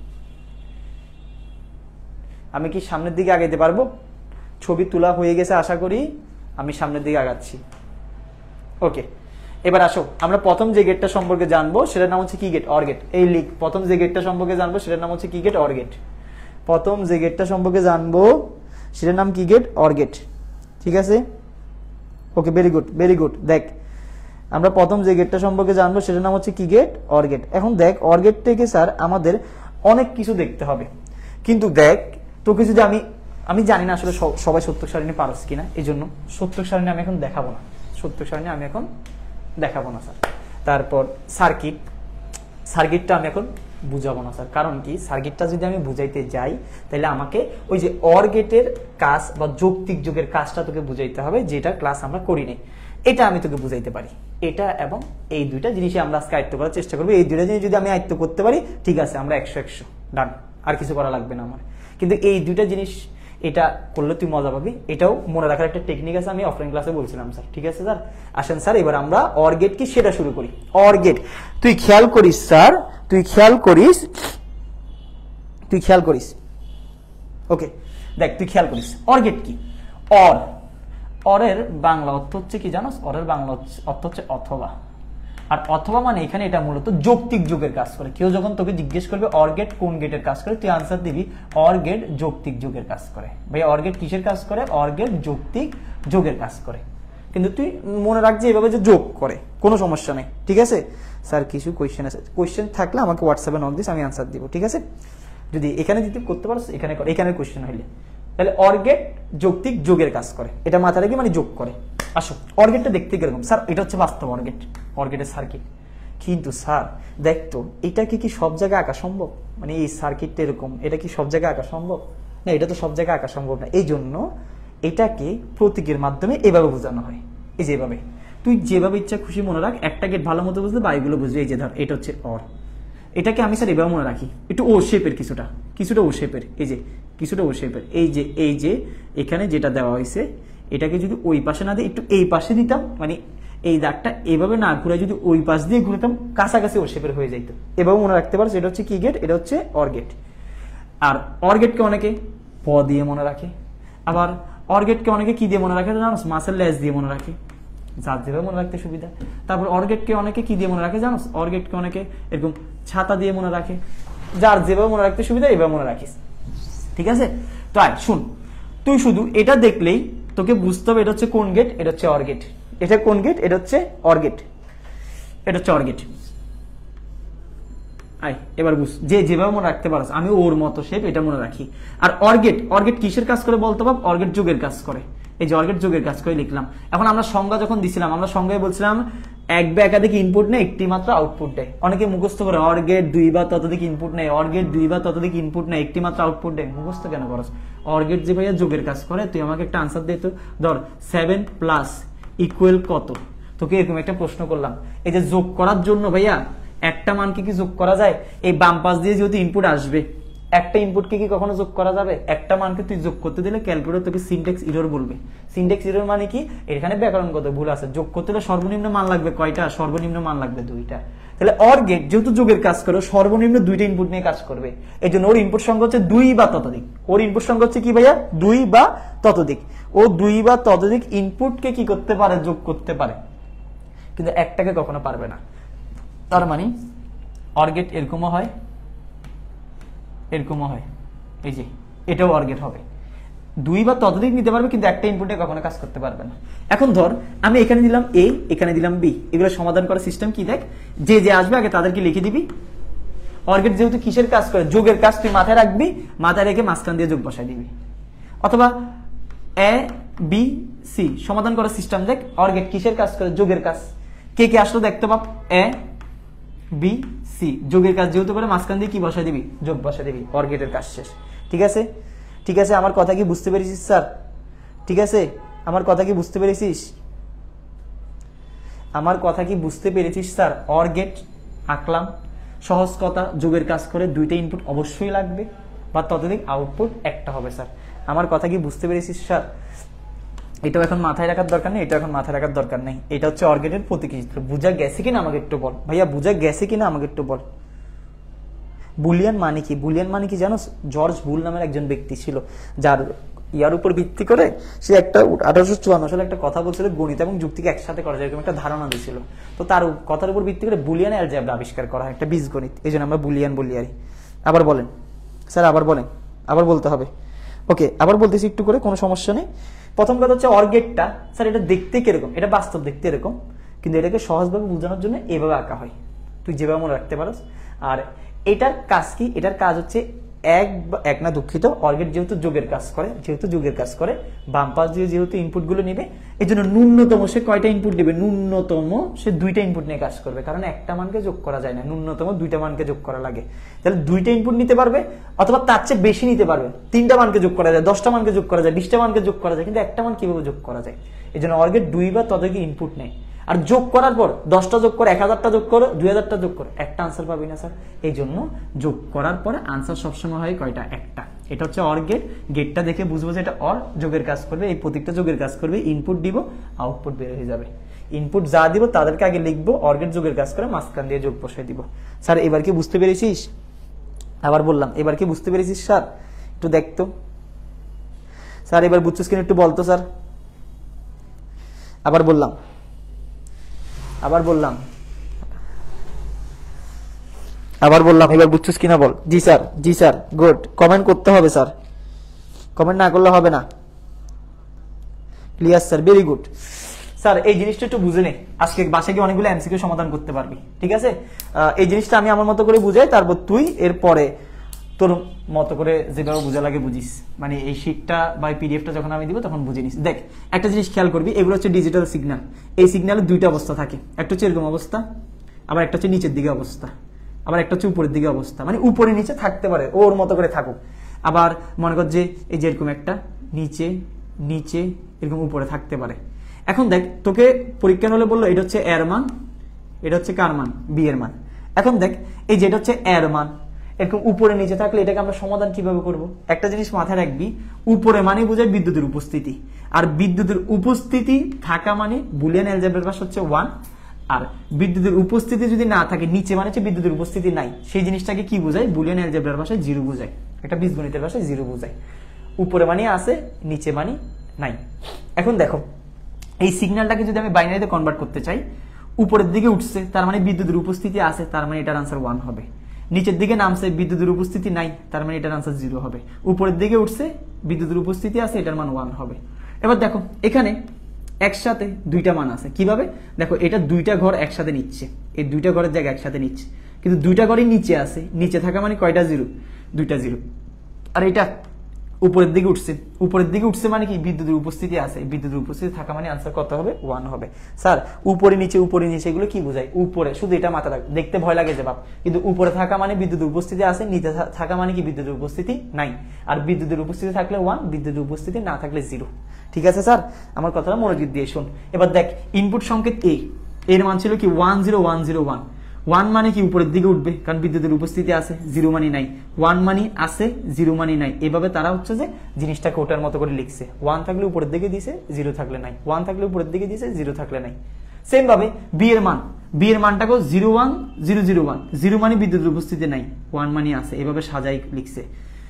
আমি কি সামনের দিকে আগাইতে পারবো? ছবি তোলা হয়ে গেছে আশা করি, আমি সামনের দিকে আগাচ্ছি। ওকে, এবার আসো, আমরা প্রথম যে গেটটা সম্পর্কে জানবো সেটার নাম হচ্ছে কি গেট? Or gate. এই লিখ, প্রথম যে গেটটা সম্পর্কে জানবো সেটার নাম হচ্ছে কি গেট? Or gate. প্রথম যে গেটটা সম্পর্কে জানবো সেটার নাম কি গেট? Or gate. ঠিক আছে? Okay, very good very good. দেখ, আমরা প্রথম যে গেটটা সম্পর্কে জানবো সেটার নাম হচ্ছে কি গেট? Or gate. এখন দেখ, অর গেট থেকে স্যার আমাদের অনেক কিছু দেখতে হবে, কিন্তু দেখ তোকে যদি আমি জানি না আসলে সবাই সত্যক সারণী পারস কিনা, এই জন্য সত্যক সারণী আমি এখন দেখাবো না। সত্যক সারণী আমি এখন দেখাবো না স্যার। তারপর সার্কিটটা আমি এখন বুঝাবো না স্যার। কারণ কি, সার্কিটটা যদি আমি বুঝাইতে যাই তাহলে আমাকে ওই যে অর গেটের কাজ বা যৌক্তিক যোগের কাজটা তোকে বুঝাইতে হবে, যেটা ক্লাস আমরা করি নাই। এটা আমি তোকে বুঝাইতে পারি। এটা এবং এই দুইটা জিনিসই আমরা আজকে আয়ত্ত করার চেষ্টা করবো। এই দুইটা জিনিস যদি আমি আয়ত্ত করতে পারি, ঠিক আছে, আমরা 100 ডান, আর কিছু করা লাগবে না আমার। কিন্তু এই দুইটা জিনিস, এটা করলে তুই মজা পাবি। এটাও মনে রাখার একটা টেকনিক আছে, আমি অফলাইন ক্লাসে বলছিলাম স্যার। ঠিক আছে স্যার, আসেন স্যার এবার আমরা অর গেট কি সেটা শুরু করি। অর গেট তুই খেয়াল করিস স্যার, তুই খেয়াল করিস ওকে, দেখ তুই খেয়াল করিস অর গেট কি। অরের বাংলা অর্থ হচ্ছে কি জানোস? অরের বাংলা অর্থ হচ্ছে অথবা। আর অথবা মানে এখানে এটা মূলত যৌক্তিক যোগের কাজ করে। কেউ যখন তোকে জিজ্ঞেস করবে অর গেট কোন গেটের কাজ করে, তুই আনসার দিবি অর গেট যৌক্তিক যোগের কাজ করে। ভাই অর গেট কিসের কাজ করে? অর গেট যৌক্তিক যোগের কাজ করে। কিন্তু তুই মনে রাখছি এভাবে যে যোগ করে, কোনো সমস্যা নেই। ঠিক আছে স্যার, কিছু কোয়েশ্চেন আছে, কোয়েশ্চেন থাকলে আমাকে হোয়াটসঅ্যাপে নক দিস, আমি আনসার দিব। ঠিক আছে, যদি এখানে দিতে করতে পারো এখানে কর, এখানে কোয়েশ্চেন হইলে তাহলে অর গেট যৌক্তিক যোগের কাজ করে, এটা মাথায় রেখে মানে যোগ করে। আসো অর গেটটা দেখতে কিরকম স্যার? এটা হচ্ছে বাস্তব অর গেটের সার্কিট। কিন্তু স্যার দেখতো এটাকে কি সব জায়গায় আঁকা সম্ভব? মানে এই সার্কিটটা এরকম, এটা কি সব জায়গায় আঁকা সম্ভব না? এটা তো সব জায়গায় আঁকা সম্ভব না। এই জন্য এটাকে প্রতীকের মাধ্যমে এভাবে বোঝানো হয়, এই যেভাবে। তুই যেভাবে ইচ্ছা খুশি মনে রাখ, একটা গেট ভালো মতো বুঝলে বাকিগুলো বুঝবে। এই যে ধর এটা হচ্ছে অর, এটাকে আমি স্যার এভাবে মনে রাখি, একটু ও শেপের, কিছুটা ও শেপের, এই যে কিছুটা ও শেপের। এই যে এখানে যেটা দেওয়া হয়েছে, এটাকে যদি ওই পাশে না দিয়ে একটু এই পাশে দিতাম, মানে এই দাগটা এভাবে না ঘুরে যদি ওই পাশ দিয়ে ঘুরতাম, কাছাকাছি ও শেপের হয়ে যাইতো। এভাবে মনে রাখতে পারো, এটা হচ্ছে কি গেট, এটা হচ্ছে অর গেট। আর অর গেটকে অনেকে প দিয়ে মনে রাখে, আবার অর গেটকে অনেকে কি দিয়ে মনে রাখে জানো? মাসের লেজ দিয়ে মনে রাখে, যার যেভাবে মনে রাখতে সুবিধা। তারপর অর গেটকে অনেকে কি দিয়ে মনে রাখে জানো? অর গেটকে অনেকে এরকম ছাতা দিয়ে মনে রাখে, যার যেভাবে মনে রাখতে সুবিধা এভাবে মনে রাখিস। ঠিক আছে, তো আয় শুন, তুই শুধু এটা দেখলেই তোকে বুঝতে হবে এটা হচ্ছে কোন গেট, এটা হচ্ছে অর গেট। এটা কোন গেট? এটা হচ্ছে অর গেট, এটা হচ্ছে অর গেট। আয় এবার বুঝ, যে যেভাবে মনে রাখতে পারছ, আমি ওর মতো শেপ এটা মনে রাখি। আর অর গেট কিসের কাজ করে বলতে পারব? অর গেট যোগের কাজ করে। এই যে অর গেট যোগের কাজ করে লিখলাম। এখন আমরা সংজ্ঞা যখন দিছিলাম, আমরা সংজ্ঞায় বলছিলাম এক বা একাধিক ইনপুট নেই, একটি মাত্র আউটপুট দেয়। অনেকে মুখস্থ করে অর গেট দুই বা ততোধিক ইনপুট নেই, অর গেট দুই বা ততোধিক ইনপুট নেই, একটি মাত্র আউটপুট দেয়। মুখস্থ কেন করস? অর গেট যে ভাইয়া যোগের কাজ করে, তুই আমাকে একটা আনসার দে তো। ধর 7 প্লাস ইকুয়াল কত? তোকে এরকম একটা প্রশ্ন করলাম। এই যে যোগ করার জন্য ভাইয়া একটা মানকে কি যোগ করা যায়? এই বাম পাশ দিয়ে যেহেতু ইনপুট আসবে, একটা ইনপুটকে কি কখনো যোগ করা যাবে? একটা মানকে তুই যোগ করতে দিলে ক্যালকুলেটর তোকে সিনট্যাক্স এরর বলবে। সিনট্যাক্স এরর মানে কি? এখানে ব্যাকরণগত ভুল আছে। যোগ করতে হলে সর্বনিম্ন মান লাগবে কয়টা? সর্বনিম্ন মান লাগবে 2টা। তাহলে অর গেট যেহেতু যোগের কাজ করে, সর্বনিম্ন 2টা ইনপুট নিয়ে কাজ করবে। এই জন্য ওর ইনপুট সংখ্যা হচ্ছে 2 বা ততোধিক। ওর ইনপুট সংখ্যা হচ্ছে কি ভাইয়া? 2 বা ততোধিক। ও 2 বা ততোধিক ইনপুটকে কি করতে পারে? যোগ করতে পারে, কিন্তু একটাকে কখনো পারবে না। তার মানে অর গেট এরকমও হয়, এরকমও হয়। এই যে এটাও অর গেট হবে, 2 বা ততোধিক নিতে পারবে, কিন্তু একটা ইনপুটে কখনো কাজ করতে পারবে না। এখন ধর আমি এখানে দিলাম এ, এখানে দিলাম বি, এগুলো সমাধান করার সিস্টেম কি দেখ, যে আসবে আগে তাদেরকে লিখে দিবি। অর গেট যেহেতু কিসের কাজ করে? যোগের কাজ, তুই মাথায় রাখবি, মাথায় রেখে মাঝখান দিয়ে যোগ বসাই দিবি। অথবা এ বি সি সমাধান করার সিস্টেম দেখ, অর গেট কিসের কাজ করে? যোগের কাজ। কে কে আসলো দেখতে পাব, এ বি সি যোগের কাজ যেহেতু করে, মাঝখান দিয়ে কি বসাই দিবি? যোগ বসাই দিবি। অর গেটের কাজ শেষ। ঠিক আছে, ঠিক আছে, আমার কথা কি বুঝতে পেরেছিস স্যার? ঠিক আছে, আমার কথা কি বুঝতে পেরেছিস? আমার কথা কি বুঝতে পেরেছিস স্যার? অর গেট আঁকলাম, সহজ কথা, যোগের কাজ করে, 2টা ইনপুট অবশ্যই লাগবে বা ততোধিক আউটপুট একটা হবে স্যার। আমার কথা কি বুঝতে পেরেছিস স্যার? এটাও এখন মাথায় রাখার দরকার নেই, এটা এখন মাথায় রাখার দরকার নেই। এটা হচ্ছে অর গেটের প্রতীকী চিত্র। বুঝা গেছে কিনা আমাকে একটু বল ভাইয়া, বুঝা গেছে কিনা আমাকে একটু বল। বুলিয়ান মানে কি? বুলিয়ান মানে কি জানো? জর্জ বুল নামের একজন ব্যক্তি ছিল, যার ইয়ার উপর ভিত্তি করে সে একটা 1854 সালে একটা কথা বলছিল, গণিত এবং যুক্তিকে একসাথে করা যায়, এরকম একটা ধারণা দিয়েছিল। তো তার কথার উপর ভিত্তি করে বুলিয়ান অ্যালজেব্রা আবিষ্কার করা হয়, একটা বীজগণিত। এই জন্য আমরা বুলিয়ান বলি। আর আবার বলেন স্যার, আবার বলেন, আবার বলতে হবে। ওকে, আবার বলতেছি একটু করে, কোনো সমস্যা নেই। প্রথম কথা হচ্ছে অর গেটটা স্যার এটা দেখতে কিরকম? এটা বাস্তব দেখতে এরকম, কিন্তু এটাকে সহজভাবে বোঝানোর জন্য এভাবে আঁকা হয়, তুই যেভাবে মনে রাখতে পারস। আর এটার কাজ কি? এটার কাজ হচ্ছে এক না দুঃখিত, অর গেট যেহেতু যোগের কাজ করে, বাম পাশ দিয়ে যেহেতু ইনপুট গুলো নিবে, এই জন্য ন্যূনতম সে কয়টা ইনপুট দিবে? ন্যূনতম সে 2টা ইনপুট নিয়ে কাজ করবে, কারণ একটা মানকে যোগ করা যায় না, ন্যূনতম 2টা মানকে যোগ করা লাগে। তাহলে 2টা ইনপুট নিতে পারবে, অথবা তার চেয়ে বেশি নিতে পারবে। 3টা মানকে যোগ করা যায়, 10টা মানকে যোগ করা যায়, 20টা মানকে যোগ করা যায়, কিন্তু একটা মান কিভাবে যোগ করা যায়? এই জন্য অর গেট 2 বা ততোধিক ইনপুট নেয়। আর যোগ করার পর 10টা যোগ করে, 1000টা যোগ করো, 2000টা যোগ করো, একটা আনসার পাবি না স্যার। এই জন্য যোগ করার পরে আনসার সবসময় হয় কয়টা? একটা। এটা হচ্ছে অর গেট, গেটটা দেখে বুঝবো যে এটা অর, যোগের কাজ করবে, এই প্রতীকটা যোগের কাজ করবে, ইনপুট দিব, আউটপুট বের হয়ে যাবে। ইনপুট যা দিব তাদেরকে আগে লিখবো, অর গেট যোগের কাজ করে মাঝখান দিয়ে যোগ বসাই দিব। স্যার এবার কি বুঝতে পেরেছিস? আবার বললাম, এবার কি বুঝতে পেরেছিস স্যার? একটু দেখতো স্যার, এবার বুঝছিস কিনা একটু বলতো স্যার। আবার বললাম, এবার বুঝছিস কিনা বল। জি স্যার, জি স্যার, গুড। কমেন্ট করতে হবে স্যার, কমেন্ট না করলে হবে না। Clear sir, very good sir. এই জিনিসটা একটু বুঝে নে, আজকে বাসায় গিয়ে অনেকগুলো এমসিকিউ সমাধান করতে পারবি, ঠিক আছে? এই জিনিসটা আমি আমার মতো করে বুঝাই, তারপর তুই এরপরে তোর মতো করে যেভাবে বোঝা লাগে বুঝিস, মানে এই শিটটা বা পিডিএফটা যখন আমি দিব তখন বুঝে নিস। দেখ একটা জিনিস খেয়াল করবি, এগুলো হচ্ছে ডিজিটাল সিগন্যাল। এই সিগন্যালের দুইটা অবস্থা থাকে, একটা হচ্ছে এরকম অবস্থা, আবার একটা হচ্ছে নিচের দিকে অবস্থা, আবার একটা হচ্ছে উপরের দিকে অবস্থা। মানে উপরে নিচে থাকতে পারে, ওর মতো করে থাকুক। আবার মনে কর যে এই যে এরকম একটা নিচে নিচে এরকম উপরে থাকতে পারে। এখন দেখ, তোকে পরীক্ষা হলে বললো এটা হচ্ছে এর মান, এটা হচ্ছে কার মান? বি এর মান। এখন দেখ, এই যেটা হচ্ছে এর মান এরকম উপরে নিচে থাকলে এটাকে আমরা সমাধান কিভাবে করব? একটা জিনিস মাথায় রাখবি, উপরে মানে বোঝায় বিদ্যুতের উপস্থিতি, আর বিদ্যুতের উপস্থিতি থাকা মানে বুলিয়ান অ্যালজেব্রার ভাষা হচ্ছে 1, আর বিদ্যুতের উপস্থিতি যদি না থাকে, নিচে মানে হচ্ছে বিদ্যুতের উপস্থিতি নাই, সেই জিনিসটাকে কি বোঝায়? বুলিয়ান অ্যালজেব্রার ভাষায় 0 বোঝায়, একটা বীজগণিতের ভাষায় 0 বোঝায়। উপরে মানে আছে, নিচে মানে নাই। এখন দেখো, এই সিগন্যালটাকে যদি আমি বাইনারিতে কনভার্ট করতে চাই, উপরের দিকে উঠছে তার মানে বিদ্যুতের উপস্থিতি আছে, তার মানে এটার আনসার 1 হবে। নিচের দিকে নামছে, বিদ্যুতের উপস্থিতি নাই, তার মানে এটার আনসার 0 হবে। উপরের দিকে উঠছে, বিদ্যুতের উপস্থিতি আছে, এটার মান 1 হবে। এবার দেখো এখানে একসাথে দুইটা মান আছে, কিভাবে? দেখো এটা দুইটা ঘর একসাথে নিচ্ছে, এই দুইটা ঘরের জায়গা একসাথে নিচ্ছে, কিন্তু দুইটা ঘরই নিচে আছে, নিচে থাকা মানে কয়টা 0? দুইটা 0। আর এটা উপরের দিকে উঠছে, উপরের দিকে উঠছে মানে কি? বিদ্যুতের উপস্থিতি আছে, বিদ্যুতের উপস্থিতি থাকা মানে আনসার কত হবে? 1 হবে। স্যার উপরে নিচে এগুলো কি বোঝায়? উপরে, শুধু এটা মাথা রাখ, দেখতে ভয় লাগে যে বাপ, কিন্তু উপরে থাকা মানে বিদ্যুতের উপস্থিতি আছে, নিচে থাকা মানে কি? বিদ্যুতের উপস্থিতি নাই। আর বিদ্যুতের উপস্থিতি থাকলে 1, বিদ্যুতের উপস্থিতি না থাকলে 0। ঠিক আছে স্যার, আমার কথাটা মনোযোগ দিয়ে শোন। এবার দেখ, ইনপুট সংকেত এ, এর মান ছিল কি? 10101। 1 মানে কি? উপরের দিকে উঠবে, কারণ বিদ্যুতের উপস্থিতি আছে, 0 মানে নাই। 1 মানে আছে, 0 মানে নাই। এভাবে তারা হচ্ছে যে জিনিসটাকে ওটার মতো করে লিখছে, 1 থাকলে উপরের দিকে দিছে, 0 থাকলে নাই, 1 থাকলে উপরের দিকে দিছে, 0 থাকলে নাই। সেম ভাবে বি এর মান, বি এর মানটাকেও 01001, 0 মানে বিদ্যুতের উপস্থিতি নাই, 1 মানে আছে, এভাবে সাজাই লিখছে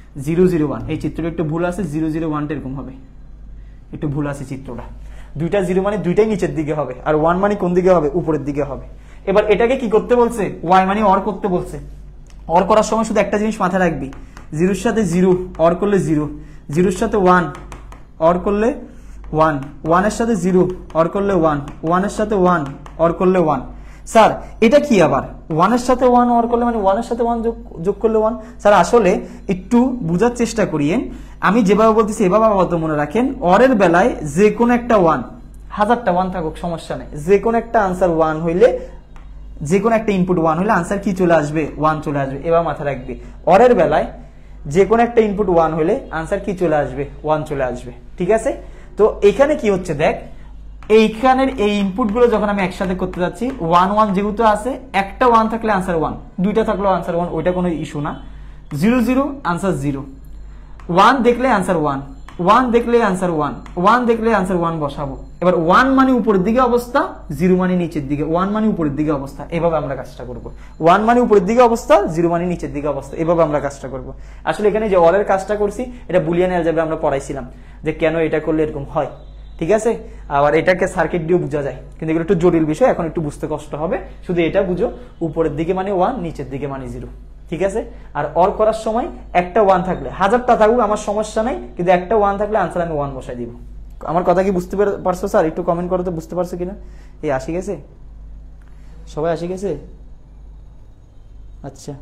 001। এই চিত্রটা একটু ভুল আছে, 001টা এরকম হবে, একটু ভুল আছে চিত্রটা। দুইটা 0 মানে দুইটাই নিচের দিকে হবে, আর 1 মানে কোন দিকে হবে? উপরের দিকে হবে। এবার এটাকে কি করতে বলছে? ওয়াই মানে অর করতে বলছে। অর করার সময় শুধু একটা জিনিস মাথায় রাখবি, 0-র সাথে 0 অর করলে 0, 0-র সাথে 1 অর করলে 1, 1-এর সাথে 0 অর করলে 1, 1-এর সাথে 1 অর করলে 1। স্যার এটা কি আবার? 1-এর সাথে 1 অর করলে মানে 1-এর সাথে 1 যোগ করলে 1? স্যার আসলে একটু বোঝার চেষ্টা করিয়েন, আমি যেভাবে বলতেছি এভাবে আপাতত মনে রাখেন। অরের বেলায় যে কোনো একটা 1, 1000টা 1 থাকুক সমস্যা নেই, যে কোনো একটা আনসার 1 হইলে, যে কোনো একটা ইনপুট 1 হলে আনসার কি চলে আসবে? 1 চলে আসবে। এবার মাথায় রাখবি, অরের বেলায় যে কোনো একটা ইনপুট 1 হলে আনসার কি চলে আসবে? 1 চলে আসবে। ঠিক আছে, তো এখানে কি হচ্ছে দেখ, এইখানের এই ইনপুট গুলো যখন আমি একসাথে করতে যাচ্ছি, 1 1 যেহেতু আছে, একটা 1 থাকলে আনসার 1, দুইটা থাকলেও আনসার 1, ওইটা কোনো ইস্যু না। 0 0 আনসার 0, 1 দেখলে আনসার 1, 1 দেখলে আনসার 1, 1 দেখলে আনসার 1 বসাবো। এবার 1 মানে উপরের দিকে অবস্থা, 0 মানে নিচের দিকে, 1 মানে উপরের দিকে অবস্থা, এভাবে আমরা কাজটা করব। 1 মানে উপরের দিকে অবস্থা, 0 মানে নিচের দিকে অবস্থা, এভাবে আমরা কাজটা করব। আসলে এখানে যে অরের কাজটা করছি, এটা বুলিয়ান অ্যালজেব্রা আমরা পড়াইছিলাম যে কেন এটা করলে এরকম হয়। ঠিক আছে, আবার এটাকে সার্কিট দিয়েও বোঝা যায়, কিন্তু এগুলো একটু জটিল বিষয়, এখন একটু বুঝতে কষ্ট হবে। শুধু এটা বুঝো, উপরের দিকে মানে 1, নিচের দিকে মানে 0। ঠিক আছে, আর অর করার সময় একটা 1 থাকলে, 1000টা থাকুক আমার সমস্যা নাই, কিন্তু একটা 1 থাকলে আনসার আমি 1 বসাই দিব। আমার কথা কি বুঝতে পারছো স্যার? একটু কমেন্ট করো তো বুঝতে পারছো কিনা। এই আসি গেছে, সবাই আসি গেছে? আচ্ছা,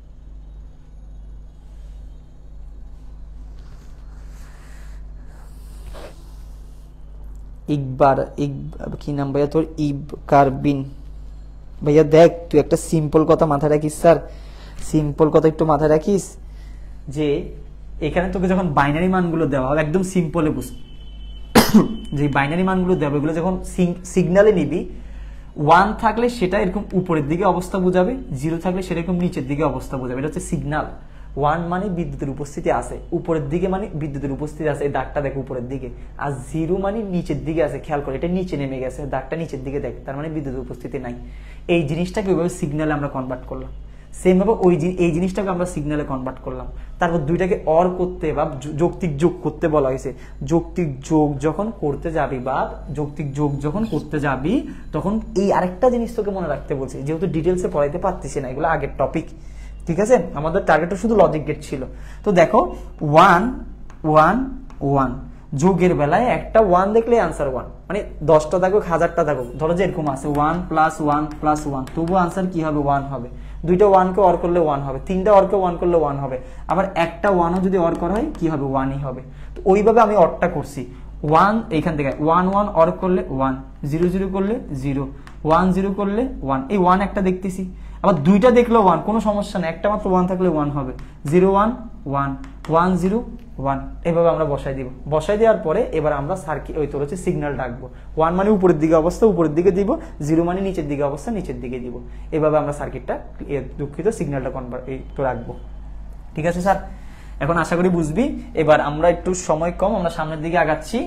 ইকবার কি নাম ভাইয়া তোর? কারবিন ভাইয়া। দেখ তুই একটা সিম্পল কথা মাথায় রাখিস স্যার, সিম্পল কথা একটু মাথায় রাখিস, যে এখানে তোকে যখন বাইনারি মানগুলো দেওয়া হবে একদম সিম্পলে বুঝ, যে বাইনারি মানগুলো দেওয়া এগুলো যখন সিগনালে নিবি, 1 থাকলে সেটা এরকম উপরের দিকে অবস্থা বোঝাবে, 0 থাকলে সেটা এরকম নিচের দিকে অবস্থা বোঝাবে। এটা হচ্ছে সিগনাল। 1 মানে বিদ্যুতের উপস্থিতি আছে, উপরের দিকে মানে বিদ্যুতের উপস্থিতি আছে, এই দাগটা দেখো উপরের দিকে। আর 0 মানে নিচের দিকে আছে, খেয়াল করে এটা নিচে নেমে গেছে, দাগটা নিচের দিকে দেখ, তার মানে বিদ্যুতের উপস্থিতি নাই। এই জিনিসটাকে ওইভাবে সিগন্যালে আমরা কনভার্ট করলাম। সেম ভাবে এই জিনিসটাকে আমরা সিগন্যালে কনভার্ট করলাম। তারপর দুইটাকে অর করতে বা যৌক্তিক যোগ করতে বলা হয়েছে। যৌক্তিক যোগ যখন করতে যাবি বা যৌক্তিক যোগ যখন করতে যাবি তখন এই আরেকটা জিনিস তোকে মনে রাখতে বলছি, যেহেতু ডিটেলসে পড়াইতে পারতেছি না, এগুলো আগের টপিক, ঠিক আছে? আমাদের টার্গেটটা শুধু লজিক গেট ছিল। তো দেখো 1 1 1 যোগের বেলায় একটা 1 দেখলে আনসার 1, মানে 10টা থাকুক 1000টা থাকুক, ধরো যে এরকম আছে 1 + 1 + 1, তবু আনসার কি হবে? 1 হবে। দুইটা 1 কে অর করলে 1 হবে, তিনটা অর কে 1 করলে 1 হবে, আবার একটা 1ও যদি অর করা হয় কি হবে? 1ই হবে। তো ওইভাবে আমি অরটা করছি। 1 এইখান থেকে 1 1 অর করলে 1, 0 0 করলে 0, 1 0 করলে 1, এই 1 একটা দেখতেছি। আবার দুইটা দেখলেও 1, কোনো সমস্যা নেই, একটা মাত্র 1 থাকলে 1 হবে। 0 1 1 1 0 1, এভাবে আমরা বসাই দিব। বসাই দেওয়ার পরে এবার আমরা সার্কিট ওই তোর হচ্ছে সিগন্যাল ডাকবো। 1 মানে উপরের দিকে অবস্থা, উপরের দিকে দিব, 0 মানে নিচের দিকে অবস্থা, নিচের দিকে দিব। এভাবে আমরা সার্কিটটা দুঃখিত সিগন্যালটা তো রাখবো। ঠিক আছে স্যার, এখন আশা করি বুঝবি। এবার আমরা একটু সময় কম, আমরা সামনের দিকে আগাচ্ছি,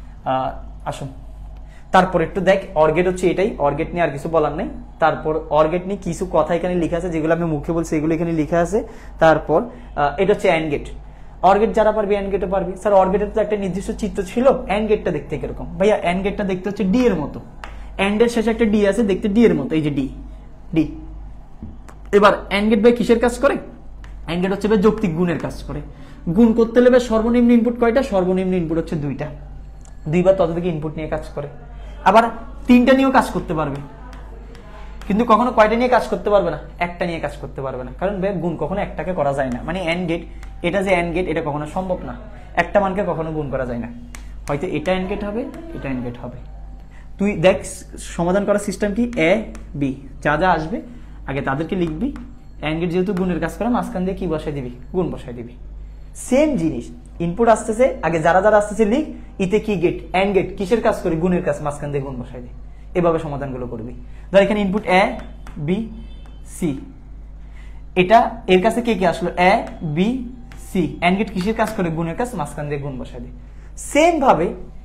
আসুন। তারপর একটু দেখ, অরগেট হচ্ছে এটাই, অরগেট নিয়ে আর কিছু বলার নেই। তারপর অরগেট নিয়ে কিছু কথা এখানে লেখা আছে, যেগুলো আমি মুখে বলছি এগুলো এখানে লেখা আছে। তারপর এটা হচ্ছে অ্যান্ড গেট। অরগেট যারা পারবি অ্যান্ড গেটও পারবি। স্যার অরগেটের তো একটা নির্দিষ্ট চিত্র ছিল, অ্যান্ড গেটটা দেখতে কিরকম? ভাইয়া অ্যান্ড গেটটা দেখতে হচ্ছে ডি এর মতো, অ্যান্ড এর শেষে একটা ডি আছে, দেখতে ডি এর মতো, এই যে ডি ডি। এবার অ্যান্ড গেট ভাই কিসের কাজ করে? অ্যান্ড গেট হচ্ছে ভাই যৌক্তিক গুণের কাজ করে। গুণ করতে হলে সর্বনিম্ন ইনপুট কয়টা? সর্বনিম্ন ইনপুট হচ্ছে 2টা, 2 বা ততোধিক ইনপুট নিয়ে কাজ করে। আবার 3টা নিয়েও কাজ করতে পারবে, কিন্তু কখনো কয়টা নিয়ে কাজ করতে পারবে না? একটা নিয়ে কাজ করতে পারবে না, কারণ গুণ কখনো একটাকে করা যায় না। মানে অ্যান্ড গেট, এটা যে অ্যান্ড গেট এটা কখনো সম্ভব না, একটা মানকে কখনো গুণ করা যায় না। হয়তো এটা অ্যান্ড গেট হবে, এটা অ্যান্ড গেট হবে। তুই দেখ সমাধান করার সিস্টেম কি, এ বি যা যা আসবে আগে তাদেরকে লিখবি। অ্যান্ড গেট যেহেতু গুণের কাজ করে, মাঝখান দিয়ে কি বসাই দিবি? গুণ বসাই দিবি। সেম জিনিস, ইনপুট আসতেছে, আগে যারা যারা আসতেছে লিখ, ইতে কি গেট? অ্যান্ড গেট কিসের কাজ করে? গুণের কাজ, মাঝখান দিয়ে গুণ বসাই দিই। এভাবে সমাধানগুলো করবি। ধর এখানে ইনপুট এ বি সি, এটা এর কাছে কে কে আসলো? A B C. And gate কিসের কাজ করে? গুণের কাজ, মাঝখান দিয়ে গুণ বসাই দিই। সেম ভাবে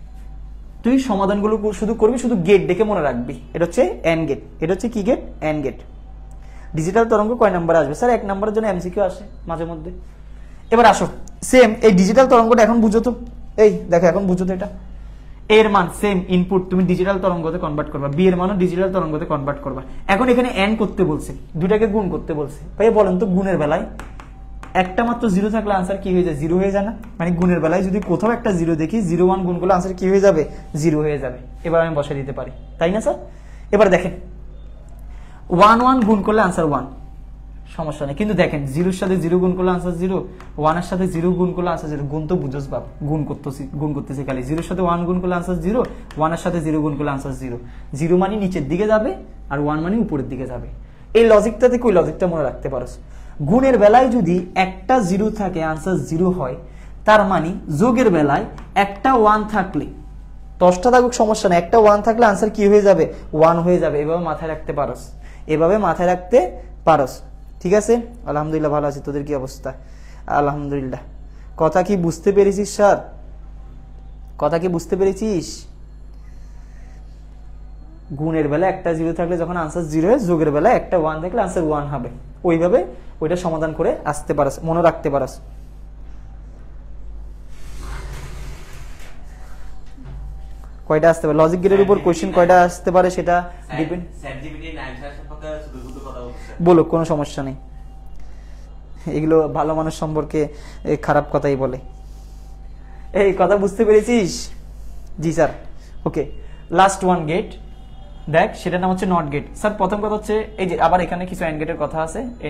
তুই সমাধানগুলো শুধু করবি, শুধু গেট দেখে মনে রাখবি। এটা হচ্ছে অ্যান্ড গেট, এটা হচ্ছে কি গেট? And get. ডিজিটাল তরঙ্গ কয় নাম্বার আসবে? স্যার 1 নম্বরের জন্য এমসিকিউ আসে মাঝে মধ্যে। এবার আসো, সেম এই ডিজিটাল তরঙ্গটা এখন বুঝো তো, এই দেখো এখন বুঝো তো, এটা এর মান সেম ইনপুট তুমি ডিজিটাল তরঙ্গতে কনভার্ট করবা, বি এর মানও ডিজিটাল তরঙ্গতে কনভার্ট করবা। এখন এখানে এন্ড করতে বলছে, দুটাকে গুণ করতে বলছে। ভাই বলেন তো, গুণের বেলায় একটা মাত্র 0 থাকলে আনসার কি হয়ে যায়? 0 হয়ে যায় না? মানে গুণের বেলায় যদি কোথাও একটা 0 দেখি, 0 1 গুণ করলে আনসার কি হয়ে যাবে? 0 হয়ে যাবে। এবার আমি বসাই দিতে পারি, তাই না স্যার? এবার দেখেন 1 1 গুণ করলে আনসার 1, সমস্যা নেই। কিন্তু দেখেন 0 এর সাথে 0 গুণ করলে আনসার 0, 1 এর সাথে 0 গুণ করলে আনসার 0। গুণ তো বুঝোস বাপ, গুণ করতেছি খালি। 0 এর সাথে 1 গুণ করলে আনসার 0, 1 এর সাথে 0 গুণ করলে আনসার 0। 0 মানে নিচের দিকে যাবে আর 1 মানে উপরের দিকে যাবে। এই লজিকটাতে কই লজিকটা মনে রাখতে পারোস। গুণের বেলায় যদি একটা 0 থাকে আনসার 0 হয়, তার মানে যোগের বেলায় একটা 1 থাকলে, 10টা থাকুক সমস্যা নেই, একটা 1 থাকলে আনসার কি হয়ে যাবে? 1 হয়ে যাবে। এভাবে মাথায় রাখতে পারোস, এভাবে মাথায় রাখতে পারোস। ঠিক আছে? আলহামদুলিল্লাহ, ভালো আছি। তোদের কি অবস্থা? আলহামদুলিল্লাহ। কথা কি বুঝতে পেরেছিস স্যার? কথা কি বুঝতে পেরেছিস? গুণের বেলা একটা 0 থাকলে যখন আনসার 0 হয়, যোগের বেলা একটা 1 থাকলে আনসার 1 হবে। ওইভাবে ওইটা সমাধান করে আসতে পারস, মনে রাখতে পারস। কয়টা আসতে পারে লজিক গেটের উপর কোশ্চেন, কয়টা আসতে পারে সেটা ডিপেন্ড। বলো, কোনো সমস্যা নেই। এগুলো ভালো মানুষ সম্পর্কে খারাপ কথাই বলে। এই কথা বুঝতে পেরেছিস? জি sir. Okay, last one gate দেখ, সেটার নাম হচ্ছে নট গেট। স্যার প্রথম কথা হচ্ছে এই যে আবার এখানে কিছু অ্যান্ড গেটের কথা আছে। এই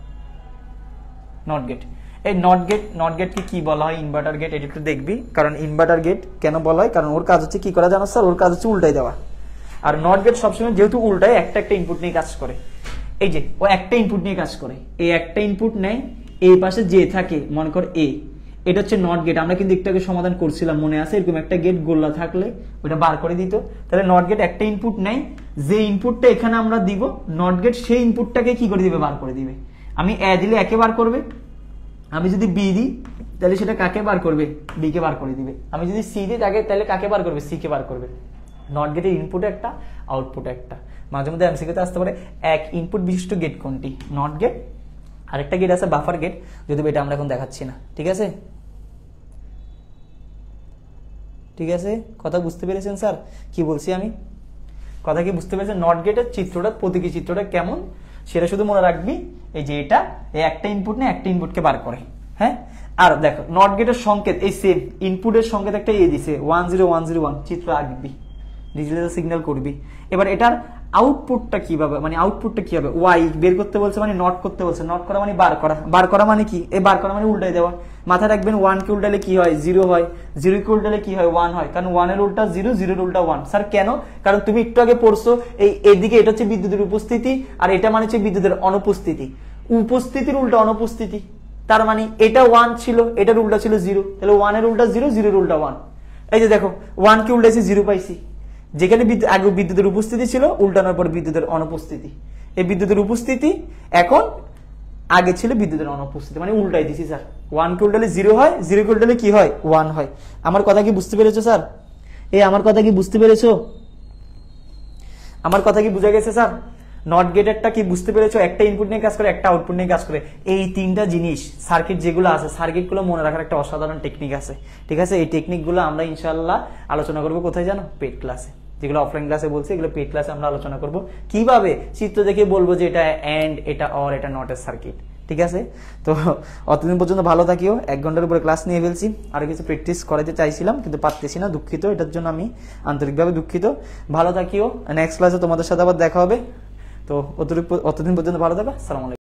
নট গেট, এই নট গেটকে কি বলা হয়? Inverter gate. এটা একটু দেখবি, কারণ ইনভার্টার গেট কেন বলা হয়? কারণ ওর কাজ হচ্ছে কি করা জানো স্যার? ওর কাজ হচ্ছে উল্টাই দেওয়া। আর নট গেট সবসময় যেহেতু উল্টায়, একটা ইনপুট নিয়ে কাজ করে। এই যে ও একটা ইনপুট নিয়ে কাজ করে, এই একটা ইনপুট নেয়, এই পাশে যে থাকে মনে কর এ, এটা হচ্ছে নট গেট। আমরা কিন্তু একটাকে সমাধান করছিলাম, মনে আছে? এরকম একটা গেট গোল্লা থাকলে ওটা বার করে দিত। তাহলে নট গেট একটা ইনপুট নেয়, যে ইনপুটটা এখানে আমরা দিব, নট গেট সেই ইনপুটটাকে কি করে দিবে? বার করে দিবে। আমি এ দিলে একে বার করবে, আমি যদি বি দিই তাহলে সেটা কাকে বার করবে, বি কে বার করে দিবে। আমি যদি সি দিই তাহলে কাকে বার করবে, সি কে বার করবে। নট গেটের ইনপুট একটা, আউটপুট একটা। মাঝে মধ্যে এমসিকিউতে আসতে পারে এক ইনপুট বিশিষ্ট গেট কোনটি, নট গেট, আরেকটা গেট আছে বাফার গেট, যদি এটা আমরা এখন দেখাচ্ছি না। ঠিক আছে, ঠিক আছে, কথা বুঝতে পেরেছেন স্যার কি বলছি আমি? কথা কি বুঝতে পেরেছেন? নট গেটের চিত্রটা, প্রতীকী চিত্রটা কেমন সেটা শুধু মনে রাখবি, এই যে এটা এই একটা ইনপুট না, একটা ইনপুটকে বার করে। হ্যাঁ, আর দেখো নট গেটের সংকেত এই সেম, ইনপুটের সংকেত একটা দিছে 10101, চিত্র আঁকবি, ডিজিটাল সিগন্যাল করবি। এবার এটার আউটপুটটা কিভাবে, মানে আউটপুটটা কি হবে, ওয়াই বের করতে বলছে মানে নট করতে বলছে, নট করা মানে বার করা, বার করা মানে কি, এই বার করা মানে উল্টাই দেওয়া। মাথায় রাখবেন 1 কে উল্টালে কি হয়, 0 হয়, 0 কে উল্টালে কি হয়, 1 হয়, কারণ 1 এর উল্টা 0, 0 এর উল্টা 1। স্যার কেন? কারণ তুমি একটু আগে পড়ছো এই এদিকে এটা হচ্ছে বিদ্যুতের উপস্থিতি আর এটা মানে হচ্ছে বিদ্যুতের অনুপস্থিতি, উপস্থিতির উল্টা অনুপস্থিতি। তার মানে এটা 1 ছিল, এটার উল্টা ছিল 0, তাহলে 1 এর উল্টা 0, 0 এর উল্টা 1। এই যে দেখো 1 কে উল্টাইছি 0 পাইছি, যেখানে আগে বিদ্যুতের উপস্থিতি ছিল উল্টানোর পর বিদ্যুতের অনুপস্থিতি। এই বিদ্যুতের উপস্থিতি এখন আগে ছিল বিদ্যুতের অনুপস্থিতি, মানে উল্টাই দিছি স্যার। 1 কে উল্টালে 0 হয়, 0 কে উল্টালে কি হয়, 1 হয়। আমার কথা কি বুঝতে পেরেছো স্যার? আমার কথা কি বুঝতে পেরেছো? আমার কথা কি বুঝা গেছে স্যার? নট গেটেরটা কি বুঝতে পেরেছো? একটা ইনপুট নিয়ে কাজ করে, একটা আউটপুট নিয়ে কাজ করে। এই তিনটা জিনিস সার্কিট যেগুলো আছে, সার্কিটগুলো মনে রাখার একটা অসাধারণ টেকনিক আছে। ঠিক আছে, এই টেকনিকগুলো আমরা ইনশাআল্লাহ আলোচনা করবো কোথায় জানো, পেড ক্লাসে। যেগুলো অফলাইন ক্লাসে বলছি এগুলো পেড ক্লাসে আমরা আলোচনা করব, কিভাবে চিত্র দেখে বলবো যে এটা এন্ড, এটা অর, এটা নট এর সার্কিট। ঠিক আছে, তো অতদিন পর্যন্ত ভালো থাকিও। 1 ঘন্টার উপরে ক্লাস নিয়ে ফেলছি, আরো কিছু প্র্যাকটিস করাতে চাইছিলাম কিন্তু পারতেছি না, দুঃখিত। এটার জন্য আমি আন্তরিকভাবে দুঃখিত। ভালো থাকিও, নেক্সট ক্লাসে তোমাদের সাথে আবার দেখা হবে। তো অতদিন পর্যন্ত ভালো থাকো। আসসালামু আলাইকুম।